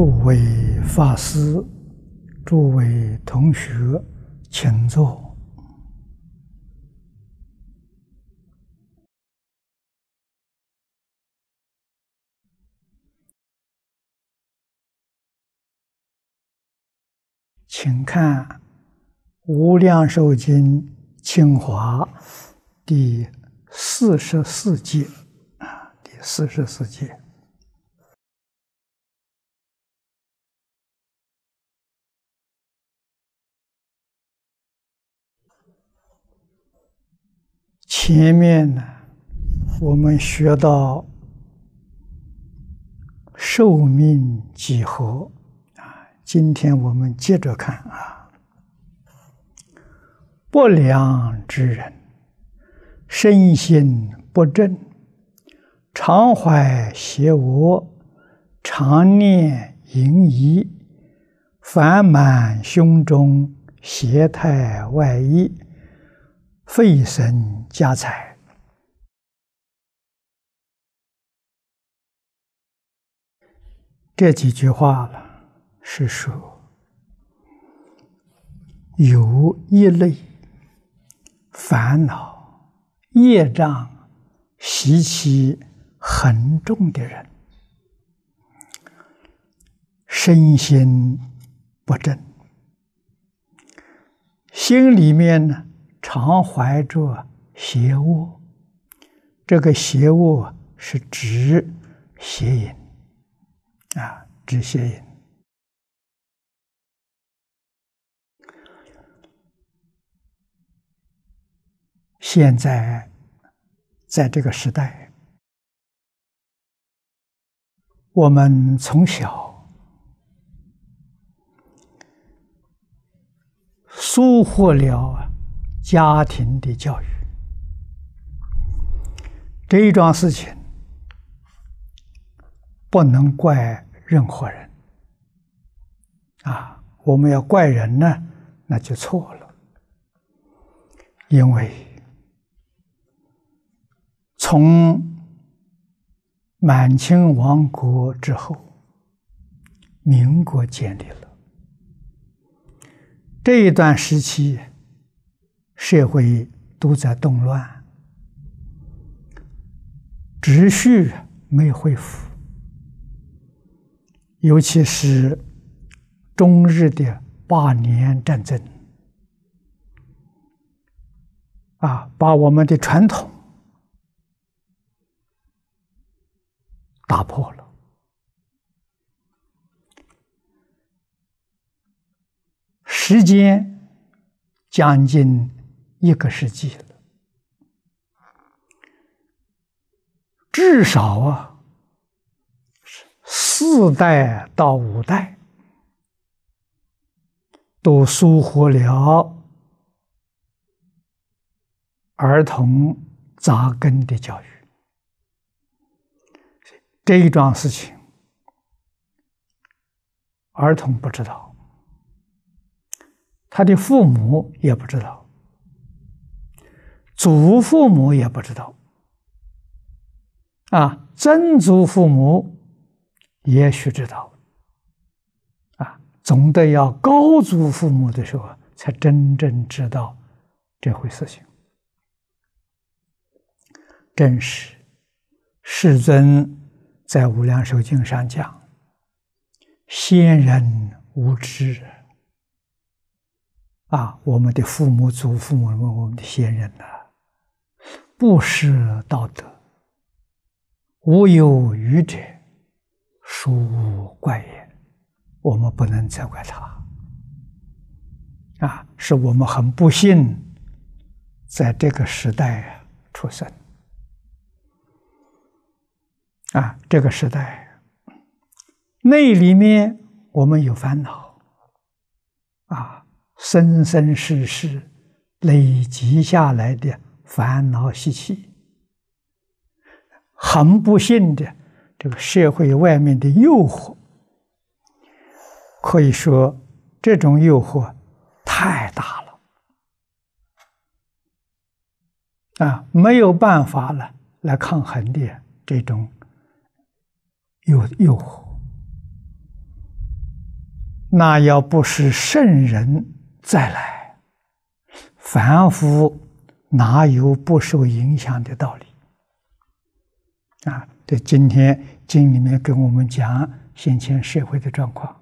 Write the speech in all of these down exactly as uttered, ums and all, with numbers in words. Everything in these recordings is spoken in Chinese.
诸位法师、诸位同学，请坐。请看《无量寿经》清华第四十四节啊，第四十四节。前面呢，我们学到寿命几何啊，今天我们接着看啊。不良之人，身心不正，常怀邪恶，常念淫疑，烦满胸中，邪态外溢，废身家财。这几句话了，是说有一类烦恼、业障习气很重的人，身心不正，心里面呢常怀着邪恶，这个邪恶是指邪淫啊，指邪淫。现在在这个时代，我们从小疏忽了家庭的教育，这一桩事情不能怪任何人啊！我们要怪人呢，那就错了。因为从满清亡国之后，民国建立了，这一段时期社会都在动乱，秩序没恢复，尤其是中日的八年战争啊，把我们的传统打破了。时间将近一个世纪了，至少啊，四代到五代都疏忽了儿童扎根的教育。这一桩事情，儿童不知道，他的父母也不知道，祖父母也不知道，啊，曾祖父母也许知道，啊，总得要高祖父母的时候才真正知道这回事情。正是世尊在《无量寿经》上讲，先人无知啊，我们的父母、祖父母，我们的先人呐、啊，不识道德，无有愚者，殊无怪也。我们不能责怪他啊，是我们很不幸，在这个时代出生啊，这个时代内里面我们有烦恼啊，生生世世累积下来的烦恼习气，很不幸的，这个社会外面的诱惑，可以说这种诱惑太大了啊，没有办法了来抗衡的这种诱诱惑那要不是圣人再来，凡夫哪有不受影响的道理？啊，这今天经里面跟我们讲现前社会的状况。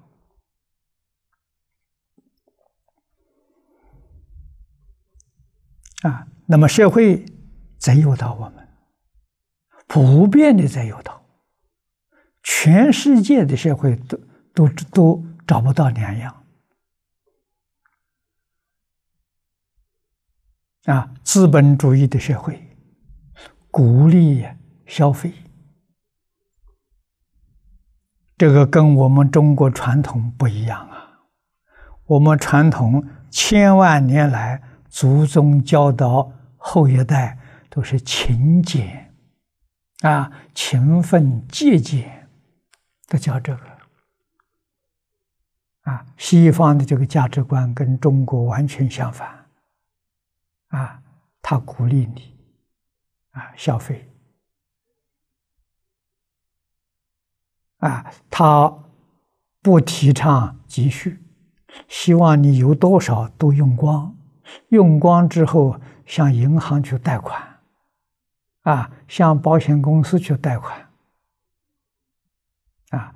啊，那么社会在诱导我们，普遍的在诱导，全世界的社会都都都找不到两样。啊，资本主义的社会鼓励消费，这个跟我们中国传统不一样啊。我们传统千万年来祖宗教导后一代都是勤俭啊，勤奋节俭，都教这个啊。西方的这个价值观跟中国完全相反啊，他鼓励你啊消费啊，他不提倡积蓄，希望你有多少都用光。用光之后，向银行去贷款，啊，向保险公司去贷款，啊，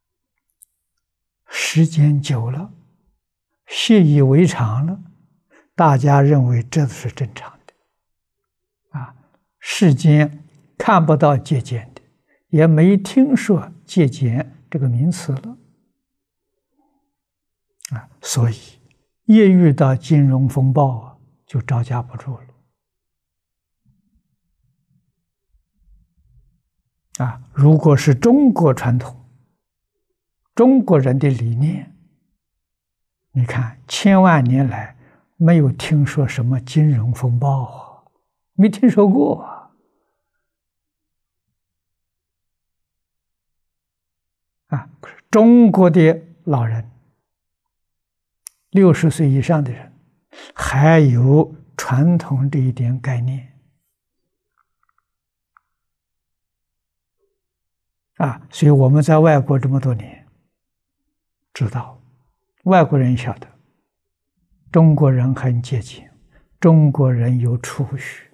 时间久了，习以为常了，大家认为这是正常的，啊，世间看不到节俭的，也没听说节俭这个名词了，啊，所以。一遇到金融风暴啊，就招架不住了。啊，如果是中国传统，中国人的理念，你看千万年来没有听说什么金融风暴啊，没听说过啊。啊，中国的老人。六十岁以上的人还有传统这一点概念啊，所以我们在外国这么多年，知道外国人晓得中国人很节俭，中国人有储蓄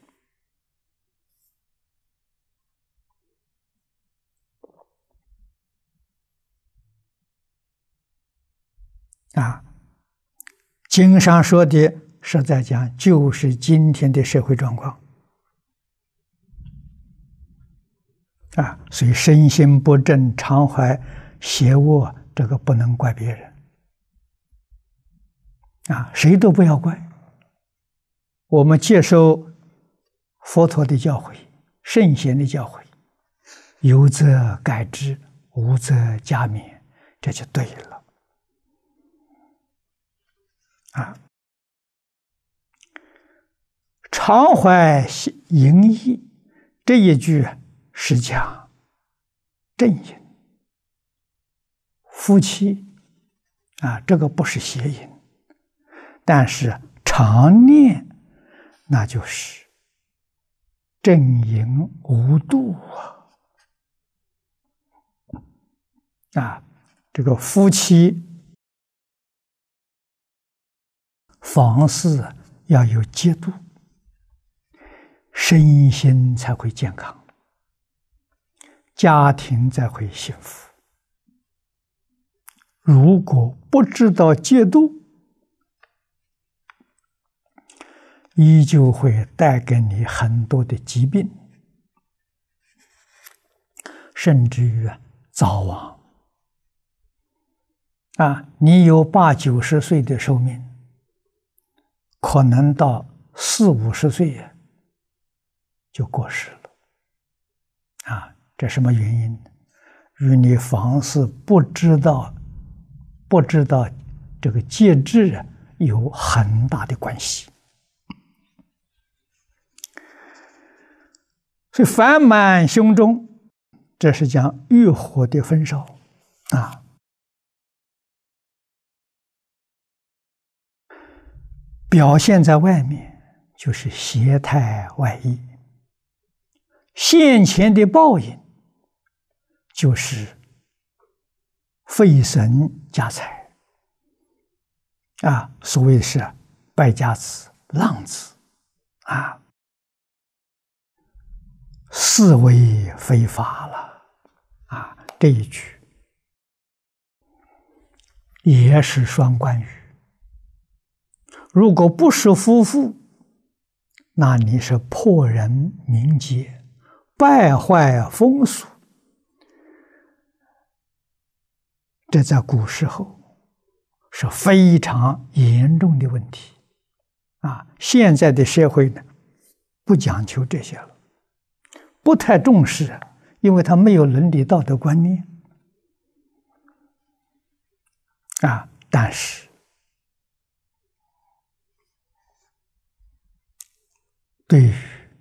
啊。经上说的是在讲，就是今天的社会状况啊，所以身心不正、常怀邪恶，这个不能怪别人啊，谁都不要怪。我们接受佛陀的教诲、圣贤的教诲，有则改之，无则加勉，这就对了。啊，常怀淫意这一句是讲正淫，夫妻啊，这个不是邪淫，但是常念那就是正淫无度啊！啊，这个夫妻房事要有节度，身心才会健康，家庭才会幸福。如果不知道节度，依旧会带给你很多的疾病，甚至于早亡。啊，你有八九十岁的寿命，可能到四五十岁就过世了。啊，这什么原因呢？与你房事不知道、不知道这个节制有很大的关系。所以烦满胸中，这是讲欲火的焚烧啊。表现在外面就是邪态外溢，现前的报应就是废神家财啊，所谓是败家子、浪子啊，是为非法了啊！这一句也是双关语。如果不是夫妇，那你是破人名节，败坏风俗。这在古时候是非常严重的问题啊！现在的社会呢，不讲究这些了，不太重视，因为他没有伦理道德观念啊。但是对于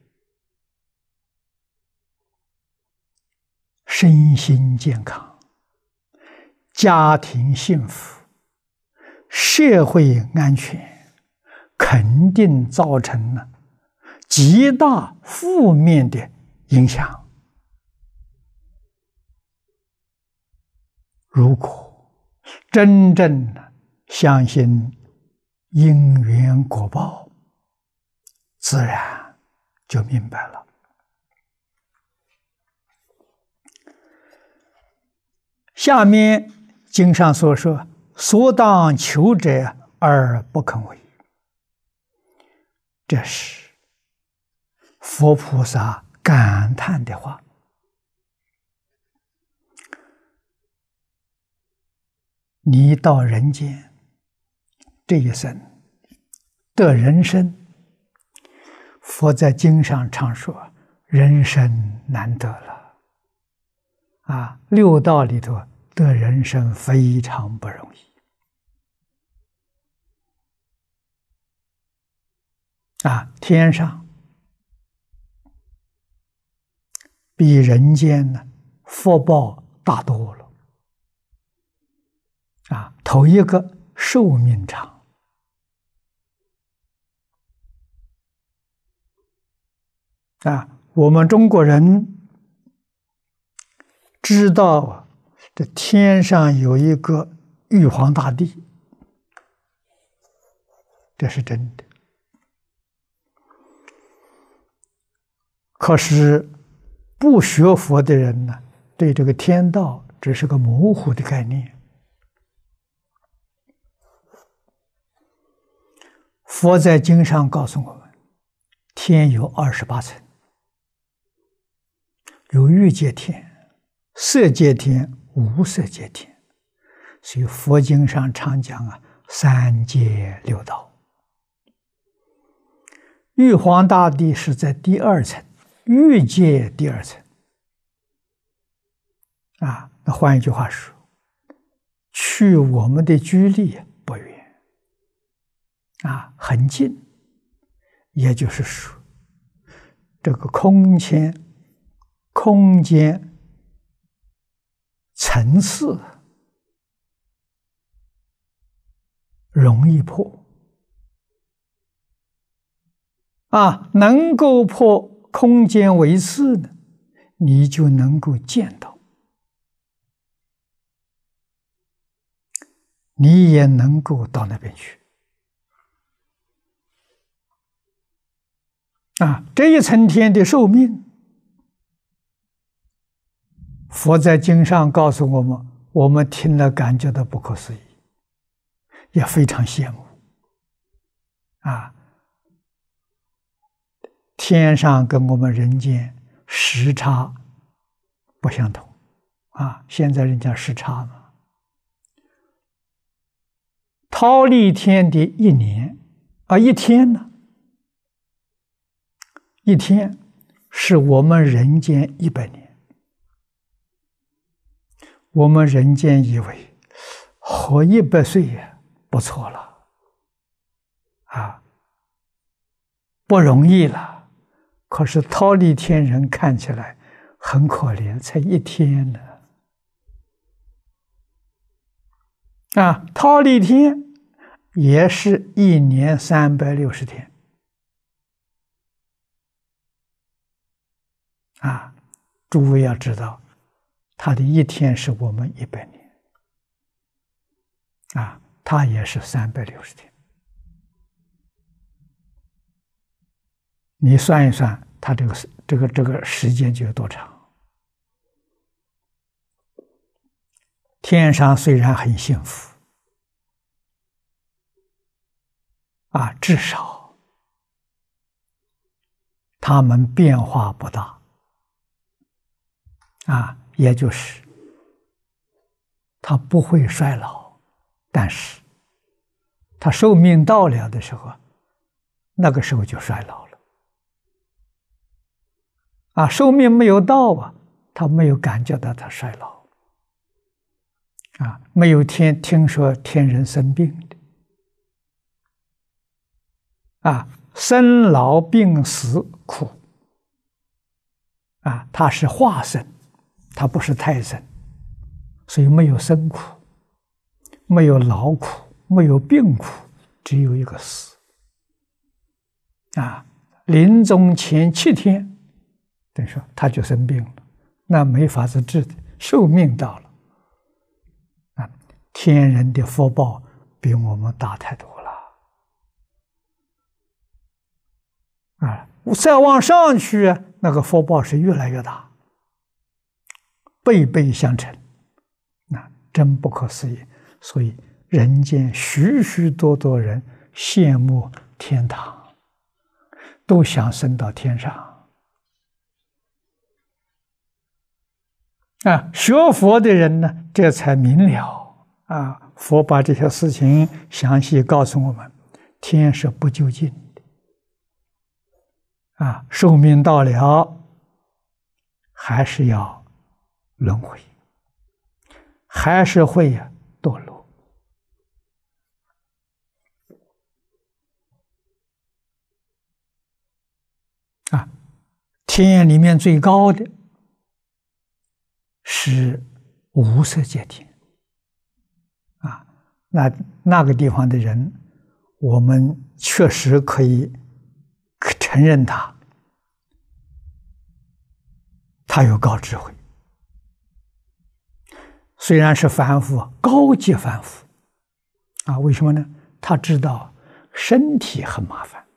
身心健康、家庭幸福、社会安全，肯定造成了极大负面的影响。如果真正的相信因缘果报，自然就明白了。下面经上所说，所当求者而不肯为，这是佛菩萨感叹的话。你到人间这一生得人生，佛在经上常说，人生难得了啊！六道里头得人生非常不容易啊！天上比人间呢福报大多了啊！头一个寿命长啊！我们中国人知道这天上有一个玉皇大帝，这是真的。可是不学佛的人呢，对这个天道只是个模糊的概念。佛在经上告诉我们，天有二十八层，有欲界天、色界天、无色界天，所以佛经上常讲啊，三界六道。玉皇大帝是在第二层，欲界第二层啊。那换一句话说，去我们的居里不远啊，很近。也就是说，这个空间、空间层次容易破啊，能够破空间维次呢，你就能够见到，你也能够到那边去啊。这一层天的寿命，佛在经上告诉我们，我们听了感觉到不可思议，也非常羡慕啊。天上跟我们人间时差不相同啊，现在人家时差嘛，忉利天的一年啊，一天呢，一天是我们人间一百年。我们人间以为活一百岁也不错了啊，不容易了。可是忉利天人看起来很可怜，才一天呢啊！忉利天也是一年三百六十天啊！诸位要知道，他的一天是我们一百年啊！ 它也是三百六十天。你算一算，它这个这个这个时间就有多长？天上虽然很幸福啊，至少它们变化不大啊，也就是它不会衰老，但是它寿命到了的时候，那个时候就衰老了啊。寿命没有到啊，它没有感觉到它衰老。啊，没有天听说天人生病的，啊，生老病死苦，啊，它是化生，它不是胎生，所以没有生苦，没有劳苦，没有病苦，只有一个死。啊，临终前七天，等于说他就生病了，那没法子治的，寿命到了。啊，天人的福报比我们大太多了啊！再往上去，那个福报是越来越大，倍倍相乘，那真不可思议。所以人间许许多多人羡慕天堂，都想升到天上啊！学佛的人呢，这才明了啊！佛把这些事情详细告诉我们：天是不究竟的啊，寿命到了，还是要轮回，还是会呀堕落啊！天里面最高的是无色界天啊，那那个地方的人，我们确实可以承认他，他有高智慧，虽然是凡夫，高级凡夫啊，为什么呢？他知道身体很麻烦，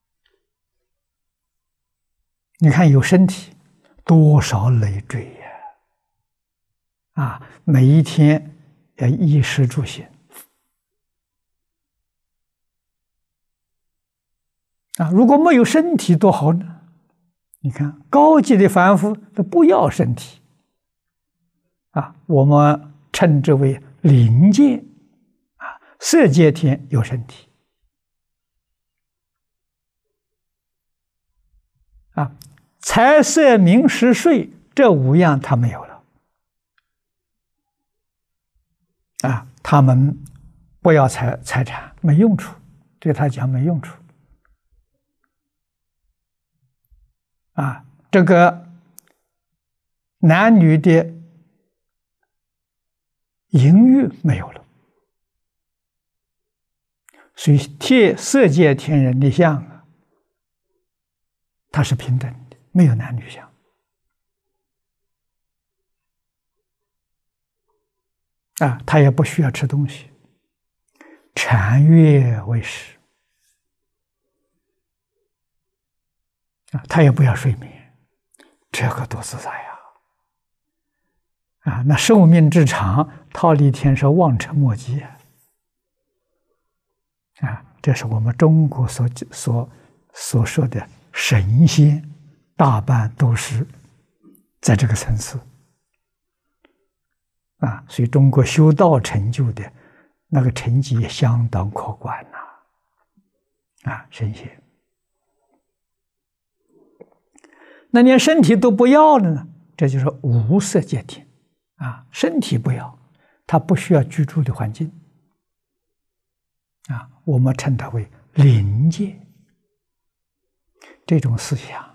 你看有身体，多少累赘呀！啊，每一天要衣食住行啊，如果没有身体多好呢？你看高级的凡夫都不要身体啊，我们称之为灵界啊，色界天有身体啊，财色名食睡这五样他没有了啊，他们不要财财产，没用处，对他讲没用处啊，这个男女的淫欲没有了，所以天色界天人的相啊，它是平等的，没有男女相啊，他也不需要吃东西，禅悦为食啊，他也不要睡眠，这个多自在呀！啊，那寿命之长，忉利天是望尘莫及啊！啊，这是我们中国所所所说的神仙，大半都是在这个层次啊，所以中国修道成就的那个成绩也相当可观呐！啊，神仙。那连身体都不要了呢，这就是无色界天啊，身体不要，他不需要居住的环境啊，我们称它为灵界。这种思想，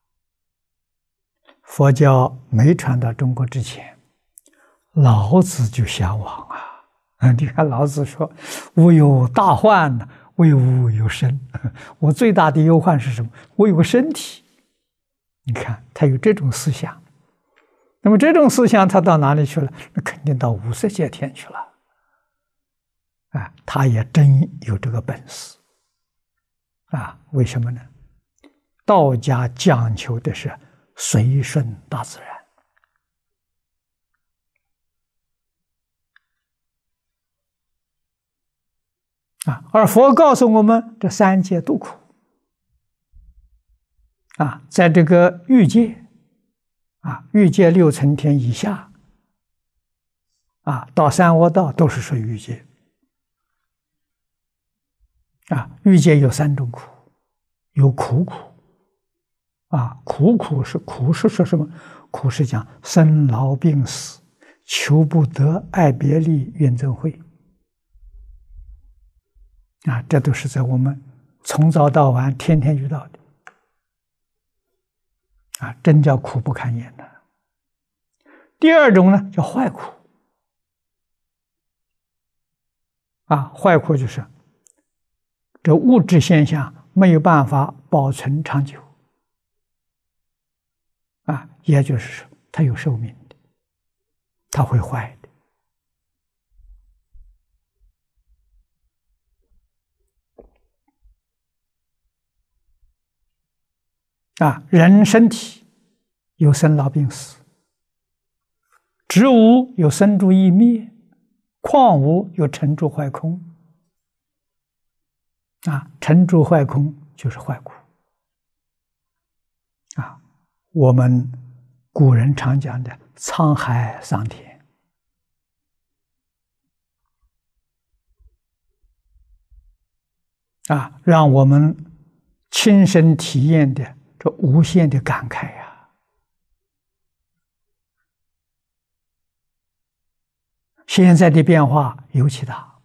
佛教没传到中国之前，老子就向往啊！啊，你看老子说：“吾有大患，为吾有身。”我最大的忧患是什么？我有个身体。你看他有这种思想，那么这种思想他到哪里去了？那肯定到无色界天去了啊，他也真有这个本事啊。为什么呢？道家讲求的是随顺大自然啊，而佛告诉我们，这三界都苦啊，在这个欲界啊，欲界六层天以下啊，到三恶道都是属于欲界啊。欲界有三种苦，有苦苦啊，苦苦是苦是说什么？苦是讲生老病死、求不得、爱别离、怨憎会啊，这都是在我们从早到晚天天遇到的啊，真叫苦不堪言的。第二种呢，叫坏苦啊，坏苦就是这物质现象没有办法保存长久啊，也就是说它有寿命的，它会坏的啊。人身体有生老病死，植物有生住异灭，矿物有成住坏空啊，成住坏空就是坏苦啊。我们古人常讲的沧海桑田啊，让我们亲身体验的这无限的感慨呀、啊。现在的变化尤其大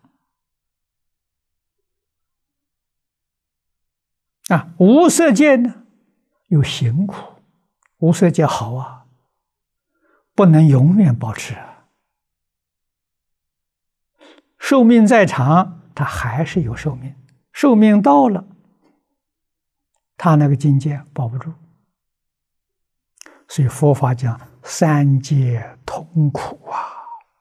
啊，无色界呢有行苦，无色界好啊，不能永远保持啊，寿命再长，它还是有寿命，寿命到了，他那个境界保不住，所以佛法讲三界同苦啊。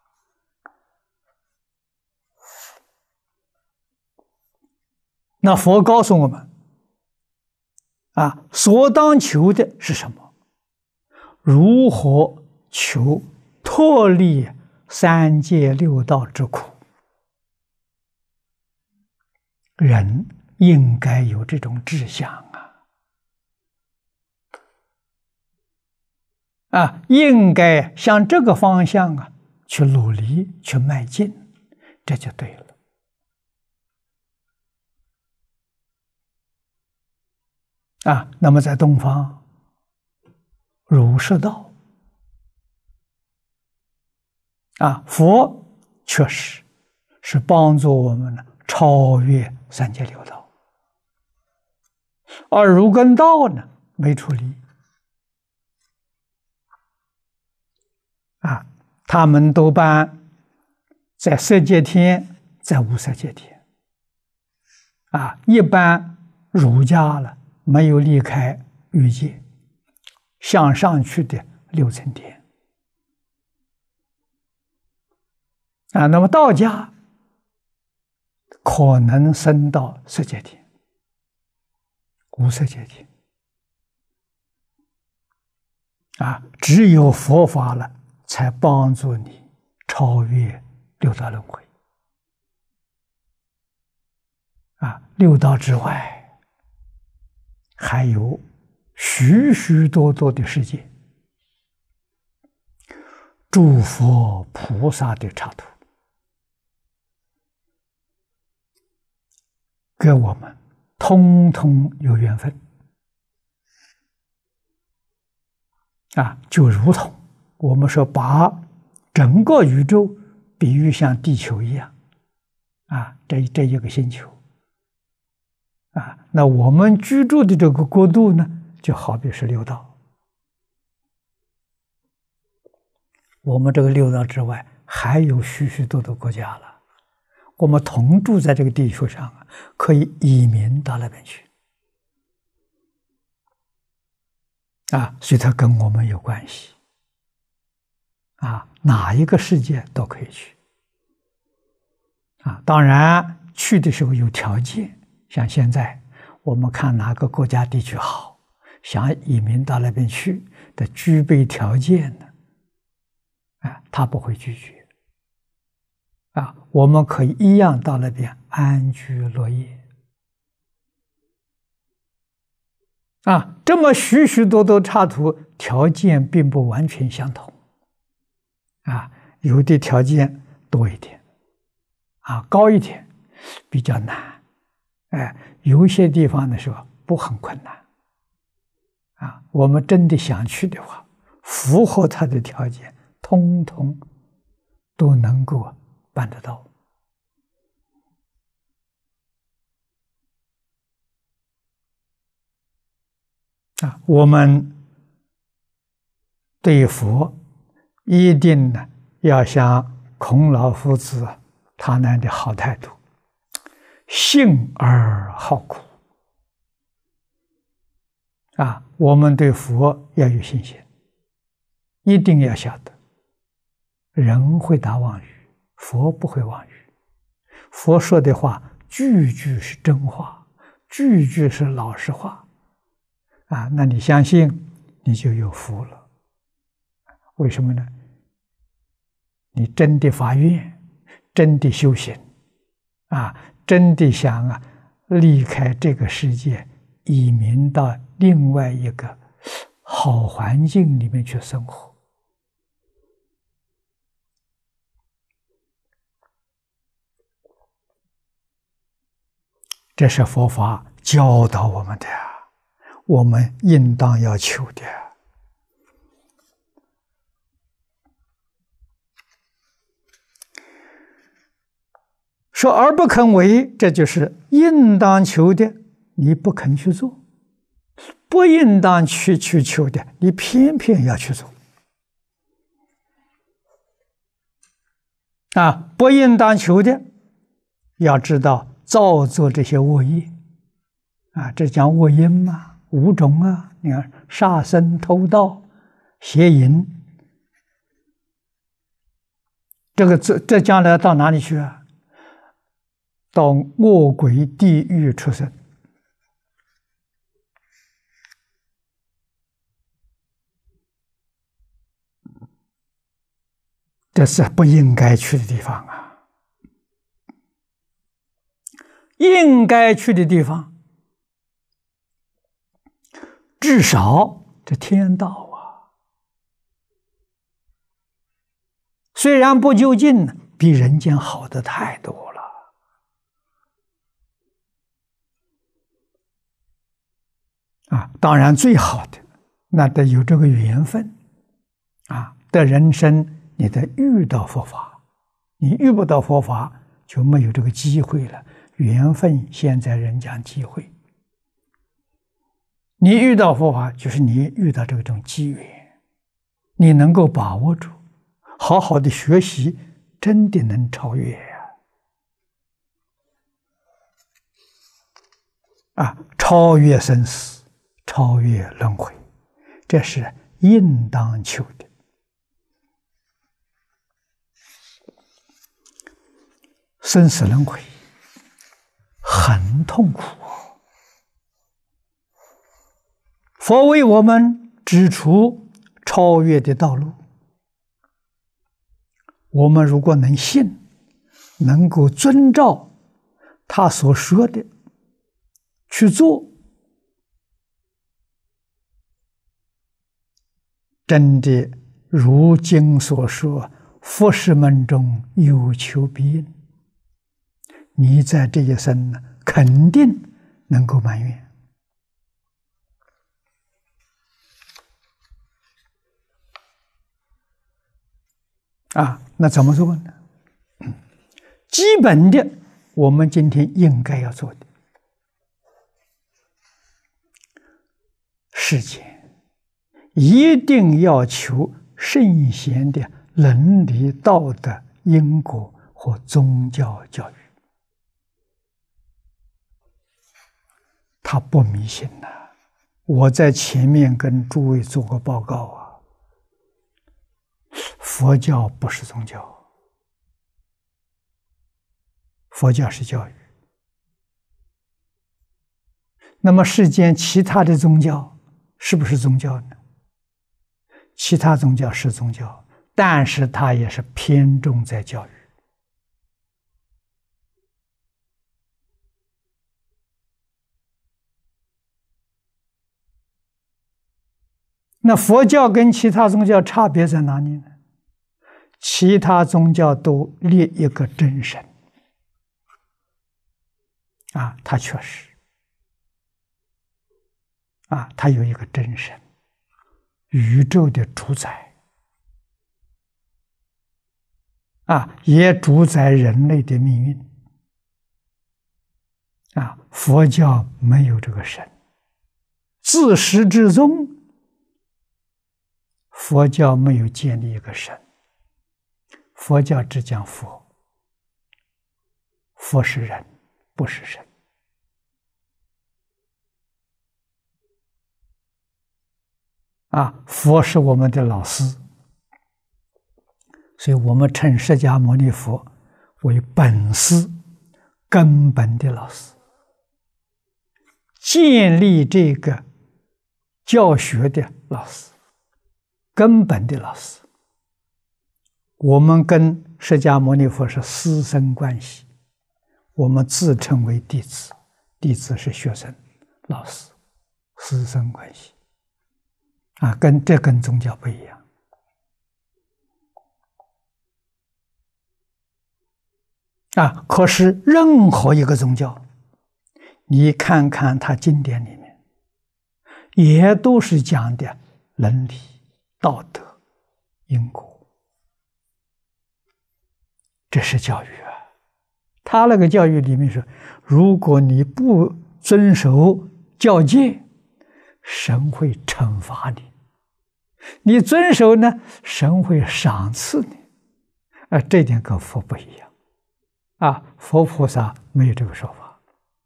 那佛告诉我们啊，所当求的是什么？如何求脱离三界六道之苦？人应该有这种志向啊！啊，应该向这个方向啊去努力，去迈进，这就对了。啊，那么在东方，儒释道啊，佛确实是帮助我们呢超越三界六道，而儒跟道呢没出离啊，他们都办在色界天，在无色界天啊，一般儒家了。没有离开欲界，向上去的六层天啊。那么道家可能升到色界天、无色界天啊。只有佛法了，才帮助你超越六道轮回啊。六道之外。还有许许多多的世界，诸佛菩萨的刹土，跟我们通通有缘分啊！就如同我们说把整个宇宙比喻像地球一样啊，这这一个星球。啊，那我们居住的这个国度呢，就好比是六道。我们这个六道之外，还有许许多多国家了。我们同住在这个地球上啊，可以移民到那边去。啊，所以它跟我们有关系。啊，哪一个世界都可以去。 啊，当然去的时候有条件，像现在我们看哪个国家地区好，想移民到那边去的具备条件的，啊，他不会拒绝。啊，我们可以一样到那边安居乐业。啊，这么许许多多插图，条件并不完全相同。啊，有的条件多一点，啊，高一点比较难。哎，有些地方的时候不很困难。啊，我们真的想去的话，符合他的条件，通通都能够办得到。啊，我们对佛一定呢要像孔老夫子他那样的好态度，信而好苦。啊，我们对佛要有信心，一定要晓得，人会打妄语，佛不会妄语。佛说的话句句是真话，句句是老实话。啊，那你相信，你就有福了。为什么呢？你真的发愿，真的修行，啊，真的想啊离开这个世界，移民到另外一个好环境里面去生活。这是佛法教导我们的，我们应当要求的。说而不肯为，这就是应当求的，你不肯去做；不应当去去求的，你偏偏要去做。啊，不应当求的，要知道造作这些恶业。啊，这讲恶因嘛，五种啊，你看杀生、偷盗、邪淫，这个这这将来到哪里去啊？到恶鬼地狱出生。这是不应该去的地方啊！应该去的地方，至少这天道啊，虽然不究竟，比人间好的太多了。啊，当然最好的，那得有这个缘分啊，的人生你得遇到佛法，你遇不到佛法就没有这个机会了。缘分现在人讲机会，你遇到佛法就是你遇到这种机缘，你能够把握住，好好的学习，真的能超越呀！啊，超越生死，超越轮回，这是应当求的。生死轮回很痛苦，佛为我们指出超越的道路。我们如果能信，能够遵照他所说的去做，真的如经所说，佛事门中有求必应。你在这一生呢，肯定能够满愿。啊，那怎么做呢？基本的，我们今天应该要做的，世间一定要求圣贤的伦理道德、因果和宗教教育。他不迷信呐、啊！我在前面跟诸位做过报告啊。佛教不是宗教， 佛教是教育。那么世间其他的宗教是不是宗教呢？其他宗教是宗教，但是它也是偏重在教育。那佛教跟其他宗教差别在哪里呢？其他宗教都立一个真神，啊，它确实，啊，它有一个真神，宇宙的主宰，啊，也主宰人类的命运，啊，佛教没有这个神，自始至终，佛教没有建立一个神。佛教只讲佛，佛是人，不是神。啊，佛是我们的老师，所以我们称释迦牟尼佛为本师、根本的老师，建立这个教学的老师，根本的老师。我们跟释迦牟尼佛是师生关系，我们自称为弟子，弟子是学生，老师，师生关系，啊，跟这跟宗教不一样。啊，可是任何一个宗教，你看看它经典里面，也都是讲的伦理、道德、因果。这是教育啊！他那个教育里面说，如果你不遵守教戒，神会惩罚你；你遵守呢，神会赏赐你。啊，这点跟佛不一样啊！佛菩萨没有这个说法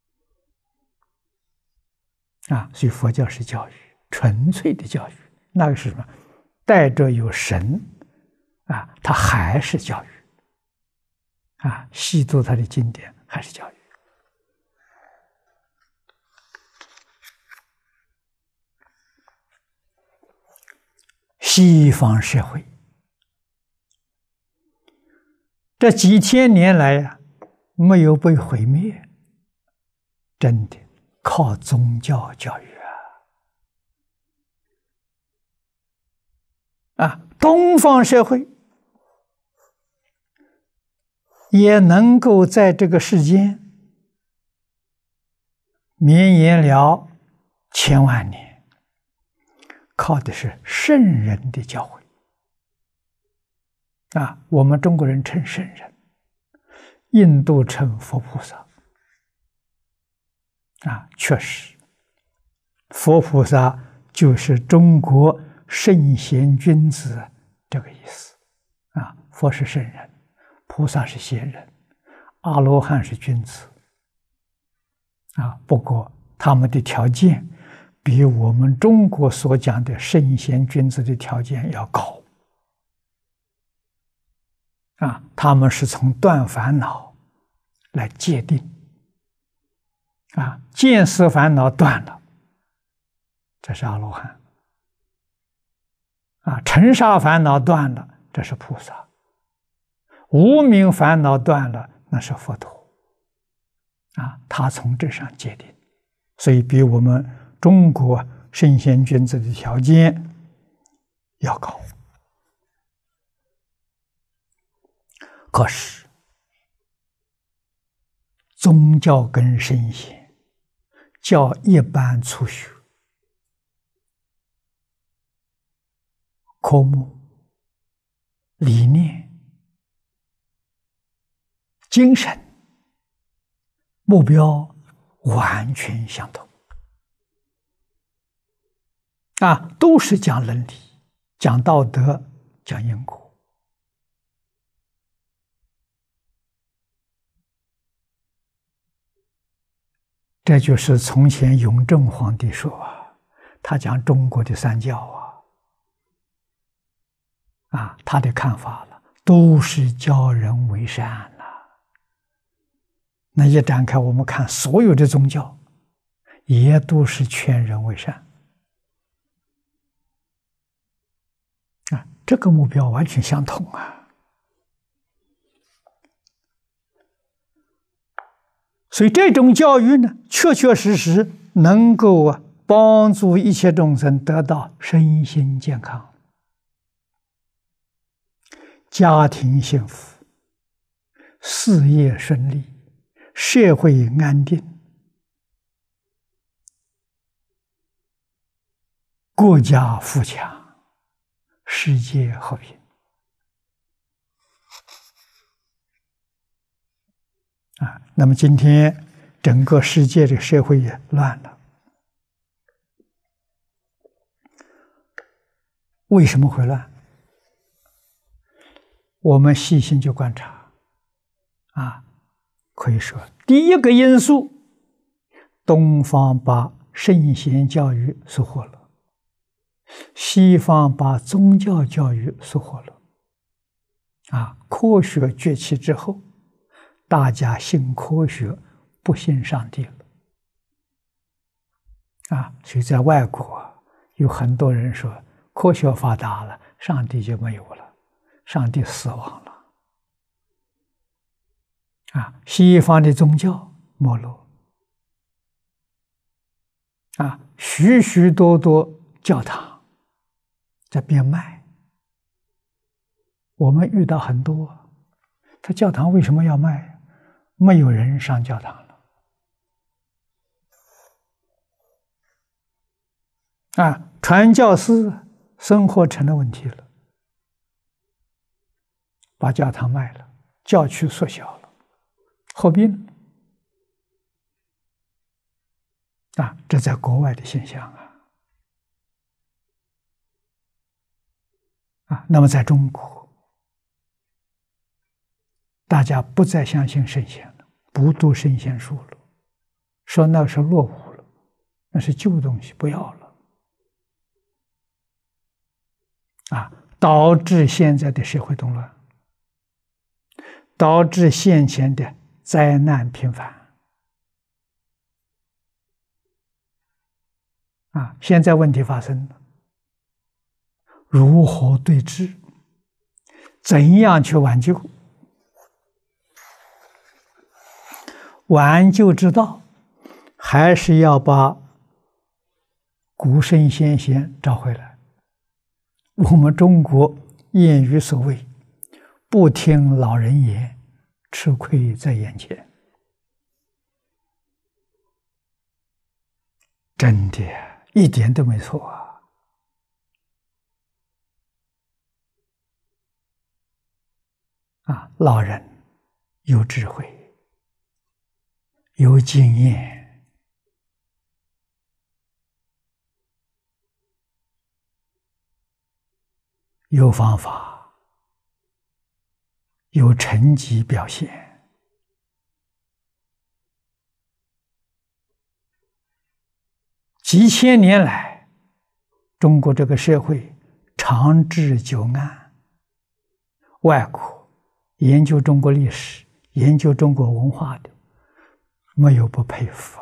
啊，所以佛教是教育，纯粹的教育。那个是什么？带着有神啊，它还是教育。啊，细读他的经典还是教育。西方社会这几千年来呀、啊，没有被毁灭，真的靠宗教教育啊！啊，东方社会也能够在这个世间绵延了千万年，靠的是圣人的教诲啊！我们中国人称圣人，印度称佛菩萨啊，确实，佛菩萨就是中国圣贤君子这个意思啊。佛是圣人，菩萨是贤人，阿罗汉是君子啊。不过他们的条件比我们中国所讲的圣贤君子的条件要高啊。他们是从断烦恼来界定啊，见思烦恼断了，这是阿罗汉啊；尘沙烦恼断了，这是菩萨；无明烦恼断了，那是佛陀啊。他从这上界定，所以比我们中国圣贤君子的条件要高。可是宗教跟圣贤教一般初学科目、理念、精神、目标完全相同啊，都是讲伦理、讲道德、讲因果。这就是从前雍正皇帝说啊，他讲中国的三教啊，啊，他的看法了，都是教人为善呐、 那一展开，我们看所有的宗教，也都是劝人为善啊，这个目标完全相同啊。所以这种教育呢，确确实实能够啊帮助一切众生得到身心健康、家庭幸福、事业顺利、社会安定、国家富强、世界和平啊。那么今天整个世界的社会也乱了，为什么会乱？我们细心去观察啊，可以说第一个因素，东方把圣贤教育收获了，西方把宗教教育收获了啊。科学崛起之后，大家信科学，不信上帝了啊。所以在外国有很多人说，科学发达了，上帝就没有了，上帝死亡了啊。西方的宗教没落啊，许许多多教堂在变卖，我们遇到很多，他教堂为什么要卖？没有人上教堂了啊，传教士生活成了问题了，把教堂卖了，教区缩小了，合并啊，这在国外的现象啊啊。那么在中国，大家不再相信圣贤了，不读圣贤书了，说那是落伍了，那是旧东西，不要了啊，导致现在的社会动乱，导致现前的灾难频繁啊。现在问题发生了，如何对治？怎样去挽救？挽救之道，还是要把古圣先贤找回来。我们中国谚语所谓“不听老人言，吃亏在眼前”，真的一点都没错啊！啊，老人有智慧，有经验，有方法，有成绩表现，几千年来，中国这个社会长治久安。外国研究中国历史、研究中国文化的，没有不佩服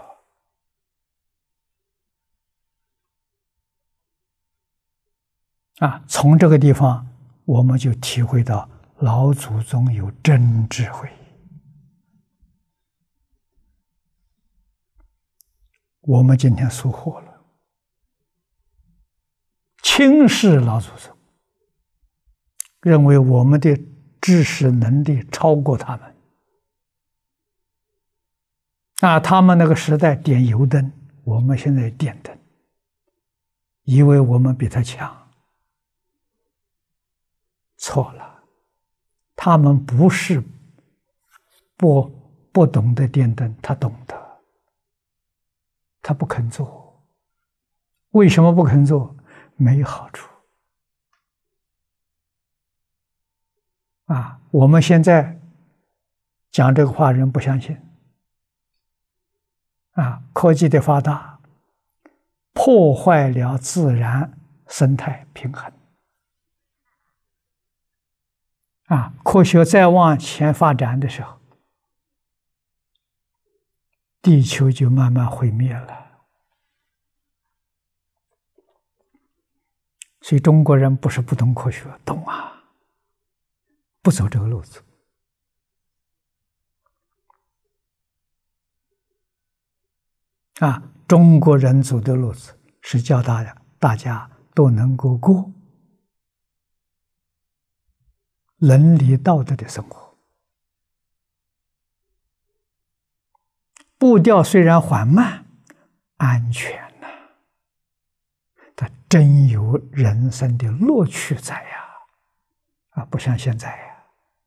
啊！从这个地方，我们就体会到老祖宗有真智慧。我们今天疏忽了，轻视老祖宗，认为我们的知识能力超过他们。啊，他们那个时代点油灯，我们现在电灯，以为我们比他强。错了，他们不是不不懂得电灯，他懂得，他不肯做。为什么不肯做？没好处啊！我们现在讲这个话，人不相信啊！科技的发达，破坏了自然生态平衡。啊，科学再往前发展的时候， 地球就慢慢毁灭了。所以中国人不是不懂科学，懂啊，不走这个路子。啊，中国人走的路子是叫大家大家都能够过伦理道德的生活，步调虽然缓慢，安全呐、啊，它真有人生的乐趣在呀！啊，不像现在呀！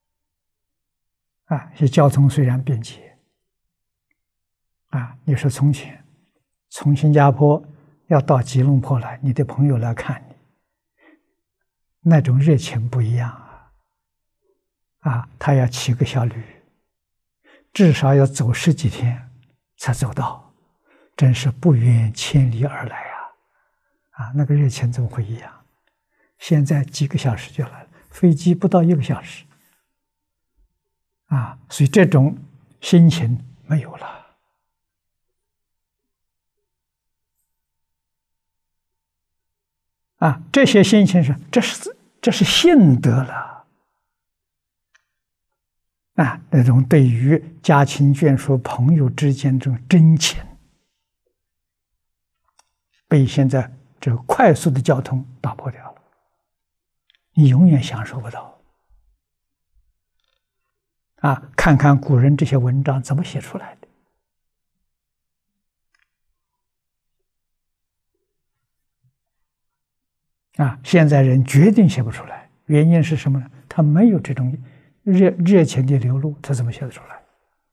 啊，这交通虽然便捷，啊，你说从前从新加坡要到吉隆坡来，你的朋友来看你，那种热情不一样啊！啊，他要骑个小驴，至少要走十几天才走到，真是不远千里而来啊！啊，那个热情怎么会一样？现在几个小时就来了，飞机不到一个小时，啊，所以这种心情没有了。啊，这些心情是，这是这是信德了。啊，那种对于家亲眷属、朋友之间这种真情，被现在这个快速的交通打破掉了，你永远享受不到。啊，看看古人这些文章怎么写出来的。啊，现在人决定写不出来，原因是什么呢？他没有这种热热情的流露，他怎么写得出来？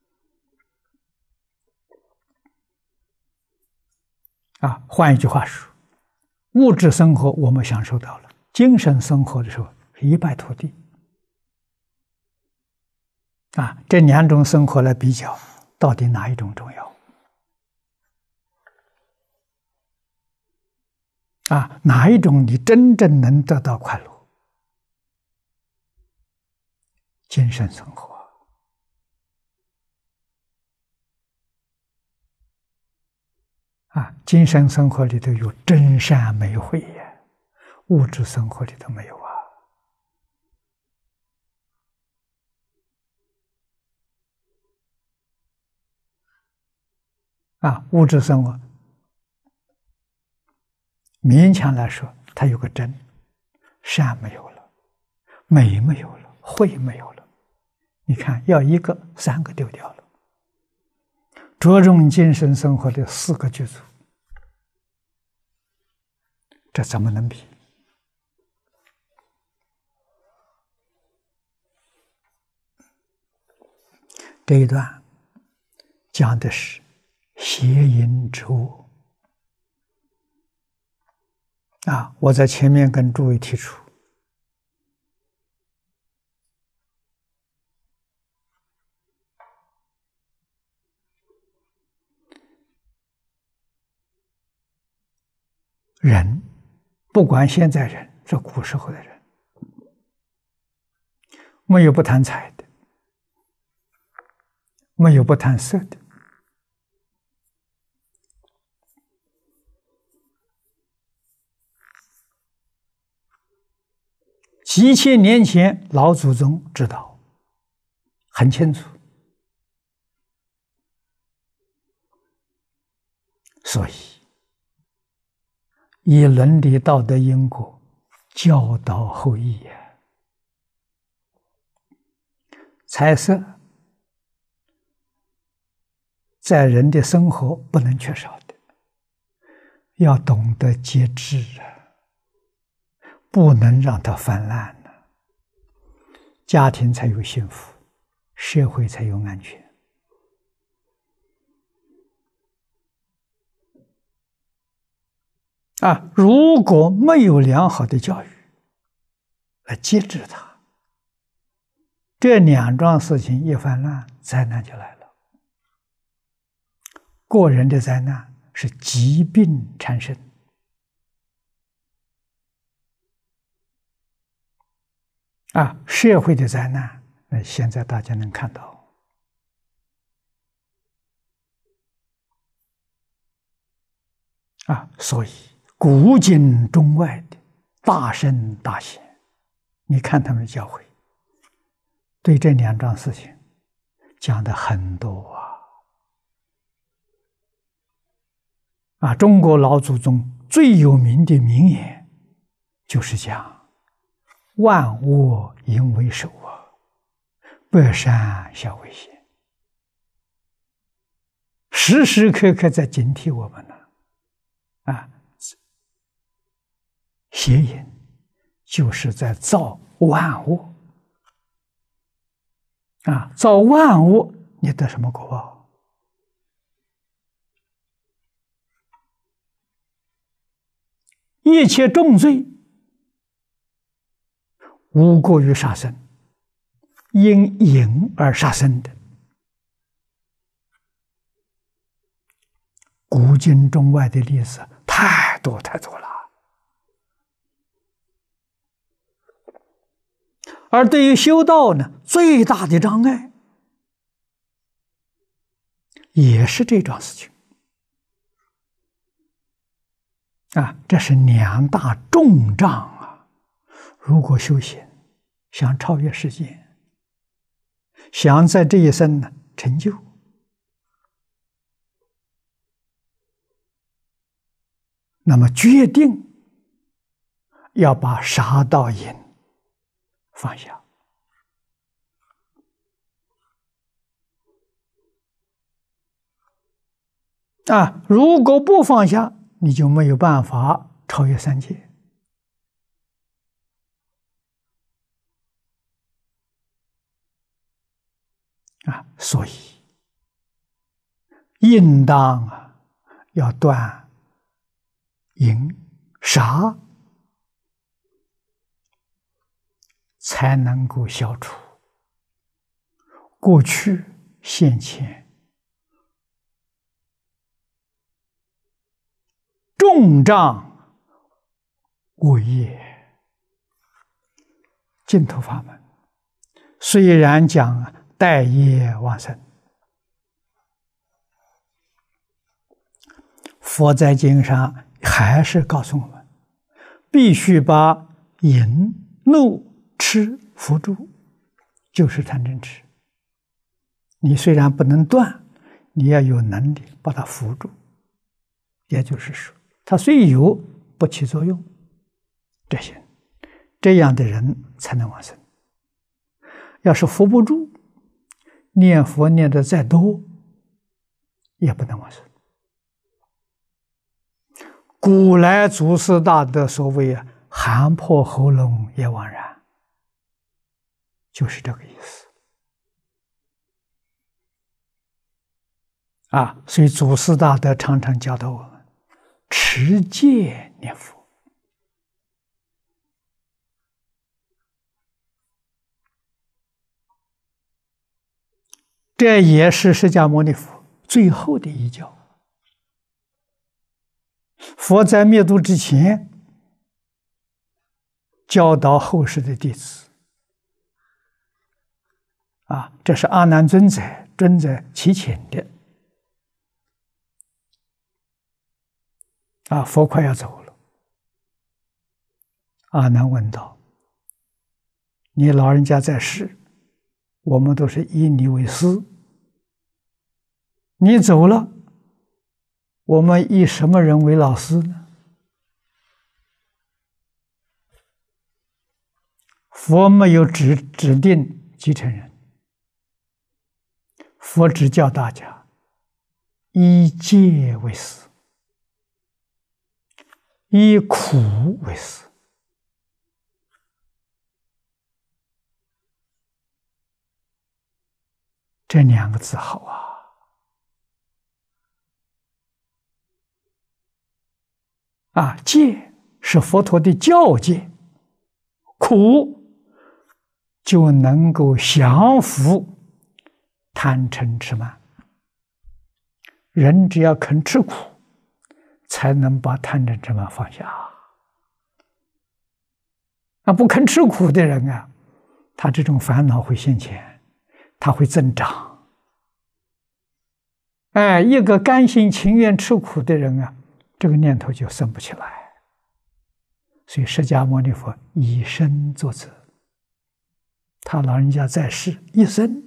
啊，换一句话说，物质生活我们享受到了，精神生活的时候是一败涂地。啊，这两种生活来比较，到底哪一种重要？啊，哪一种你真正能得到快乐？精神生活。啊，精神生活里头有真善美慧呀，物质生活里头没有啊。啊，物质生活勉强来说，它有个真，善没有了，美没有了，慧没有了。你看，要一个，三个丢掉了。着重精神生活的四个具足，这怎么能比？这一段讲的是邪淫之物啊！我在前面跟诸位提出，人不管现在人，是古时候的人，没有不贪财的，没有不贪色的。几千年前老祖宗知道很清楚，所以以伦理道德因果教导后裔呀。财色在人的生活不能缺少的，要懂得节制啊，不能让它泛滥呢、啊，家庭才有幸福，社会才有安全。啊，如果没有良好的教育来节制它，这两桩事情一泛滥，灾难就来了。个人的灾难是疾病产生，啊，社会的灾难，那现在大家能看到， 啊，所以古今中外的大圣大贤，你看他们的教诲，对这两桩事情讲的很多啊。啊，中国老祖宗最有名的名言就是讲万恶淫为首啊，百善孝为先，时时刻刻在警惕我们呢。啊，邪淫就是在造万恶啊，造万恶，你得什么果报？一切重罪无过于杀生，因淫而杀生的，古今中外的例子太多太多了。而对于修道呢，最大的障碍也是这桩事情啊，这是两大重障啊！如果修行想超越世界，想在这一生呢成就，那么决定要把杀盗淫放下啊！如果不放下，你就没有办法超越三界啊！所以应当啊要断淫杀，才能够消除过去现前重障恶业。净土法门虽然讲待业往生，佛在经上还是告诉我们，必须把淫怒痴伏住，就是贪嗔痴。你虽然不能断，你要有能力把它伏住，也就是说它虽有不起作用，这些这样的人才能往生。要是伏不住，念佛念的再多也不能往生。古来祖师大德所谓啊，喊破喉咙也枉然，就是这个意思啊。所以祖师大德常常教导我们持戒念佛。这也是释迦牟尼佛最后的遗教。佛在灭度之前，教导后世的弟子啊，这是阿难尊者尊者祈请的啊。佛快要走了，阿难问道：“你老人家在世，我们都是以你为师，你走了，我们以什么人为老师呢？”佛没有指指定继承人，佛只教大家以戒为师，以苦为师。这两个字好啊！啊，戒是佛陀的教戒，苦就能够降服贪嗔痴慢。人只要肯吃苦，才能把贪嗔痴慢放下。啊，不肯吃苦的人啊，他这种烦恼会现前，他会增长。哎，一个甘心情愿吃苦的人啊， 这个念头就生不起来。所以释迦牟尼佛以身作则，他老人家在世一生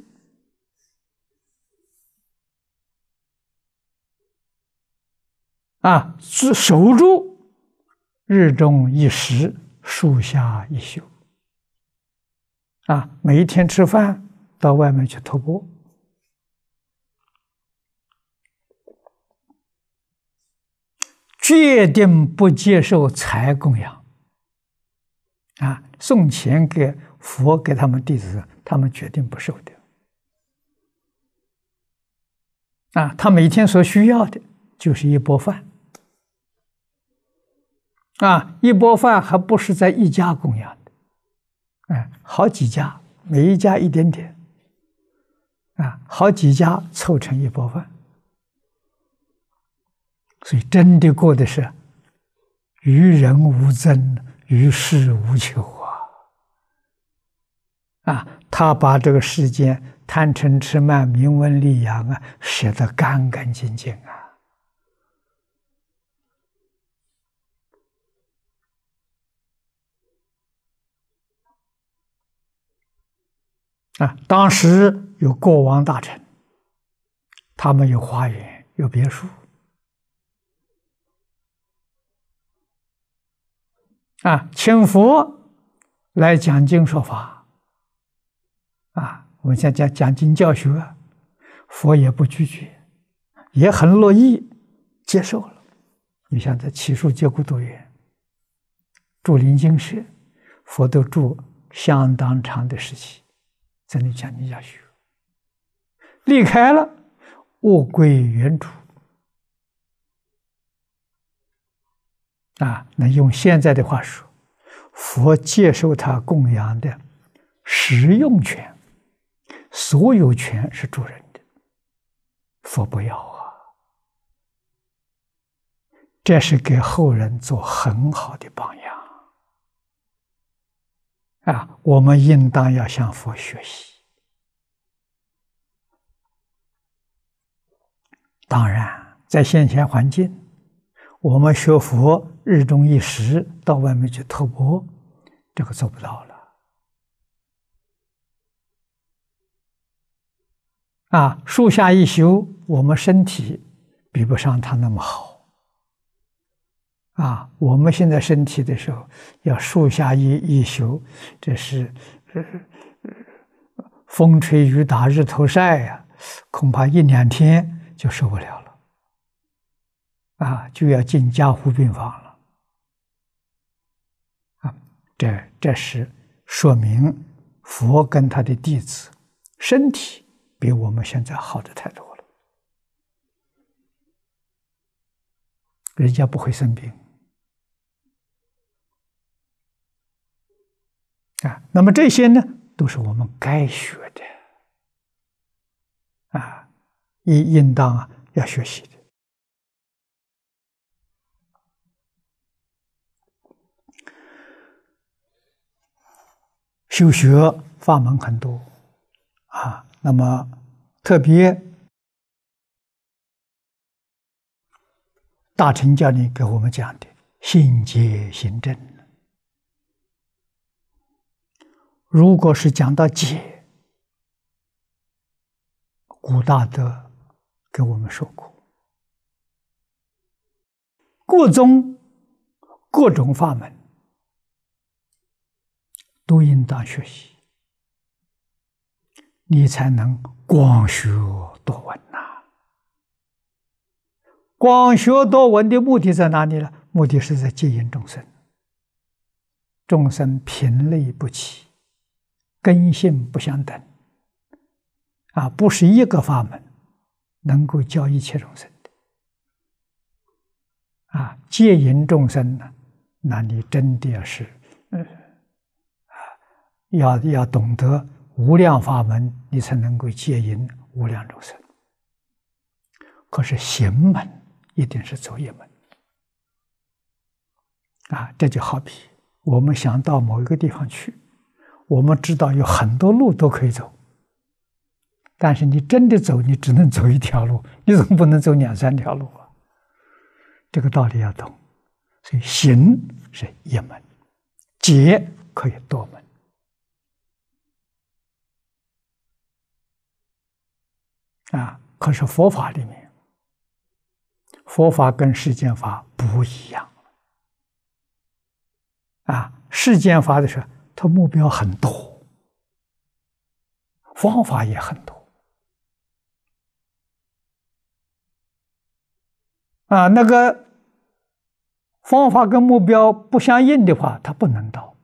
啊，只守住日中一时，树下一宿啊，每一天吃饭到外面去托钵，决定不接受财供养啊，送钱给佛给他们弟子，他们决定不收的啊，他每天所需要的就是一钵饭啊，一钵饭还不是在一家供养的，哎，好几家，每一家一点点啊，好几家凑成一钵饭，所以真的过的是于人无增，于事无求啊！啊，他把这个世间贪嗔痴慢名闻利养啊，写得干干净净啊！啊，当时有国王大臣，他们有花园，有别墅。啊，请佛来讲经说法，啊，我们现在讲讲经教学，佛也不拒绝，也很乐意接受了。你像在祇树接骨多园住临经舍，佛都住相当长的时期，在那讲经教学。离开了，物归原主。啊，那用现在的话说，佛接受他供养的实用权，所有权是主人的，佛不要啊。这是给后人做很好的榜样啊！我们应当要向佛学习。当然，在现前环境，我们学佛日中一时到外面去托钵，这个做不到了啊！树下一宿，我们身体比不上他那么好啊！我们现在身体的时候，要树下一一宿，这是风吹雨打日头晒呀、啊，恐怕一两天就受不了了。啊，就要进加护病房了，啊，这这是说明佛跟他的弟子身体比我们现在好的太多了，人家不会生病啊。那么这些呢，都是我们该学的啊，应应当啊要学习的。修学法门很多啊，那么特别大乘教里给我们讲的信解行证，如果是讲到解，古大德给我们说过，各宗各种法门都应当学习，你才能广学多闻呐、啊。广学多闻的目的在哪里呢？目的是在接引众生。众生品类不齐，根性不相等，啊，不是一个法门能够教一切众生的。啊，接引众生呢，那你真的是，呃。要要懂得无量法门，你才能够接引无量众生。可是行门一定是走一门啊！这就好比我们想到某一个地方去，我们知道有很多路都可以走，但是你真的走，你只能走一条路，你总不能走两三条路啊！ 这个道理要懂。所以行是一门，解可以多门。啊，可是佛法里面，佛法跟世间法不一样。啊，世间法的时候，它目标很多，方法也很多。啊，那个方法跟目标不相应的话，它不能到。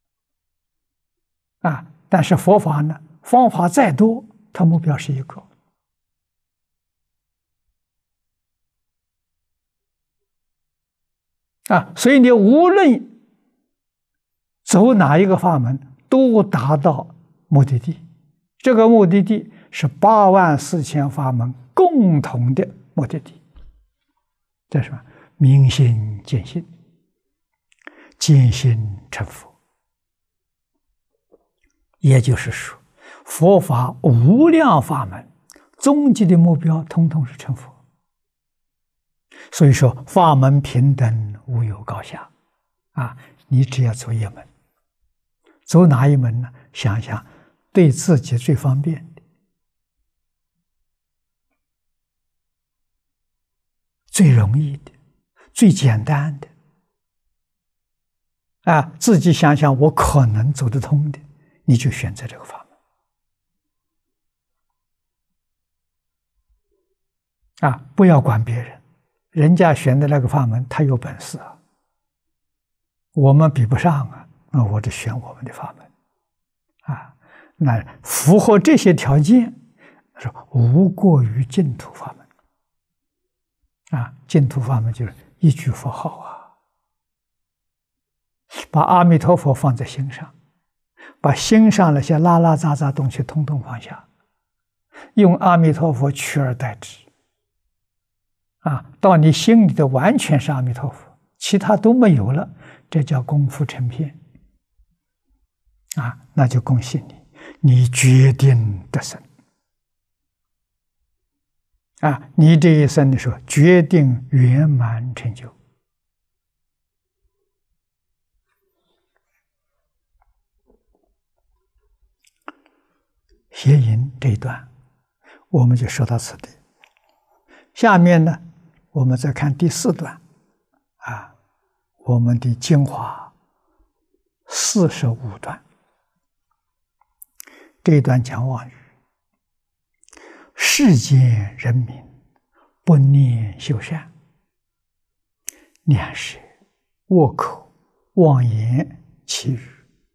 啊，但是佛法呢，方法再多，它目标是一个。啊，所以你无论走哪一个法门，都达到目的地。这个目的地是八万四千法门共同的目的地。这是什么？明心见性，见性成佛。也就是说，佛法无量法门，终极的目标统统是成佛。所以说，法门平等，无有高下。啊，你只要走一门，走哪一门呢？想想对自己最方便的、最容易的、最简单的。啊，自己想想我可能走得通的，你就选择这个法门。啊，不要管别人，人家选的那个法门，他有本事啊，我们比不上啊，那我就选我们的法门。啊，那符合这些条件，是无过于净土法门。啊，净土法门就是一句佛号啊，把阿弥陀佛放在心上，把心上那些拉拉杂杂东西统统放下，用阿弥陀佛取而代之。啊，到你心里的完全是阿弥陀佛，其他都没有了，这叫功夫成片。啊，那就恭喜你，你决定得生。啊，你这一生的时候决定圆满成就。邪淫这一段，我们就说到此地。下面呢，我们再看第四段，啊，我们的精华四十五段。这一段讲妄语，世间人民不念修善，两舌恶口妄言绮语，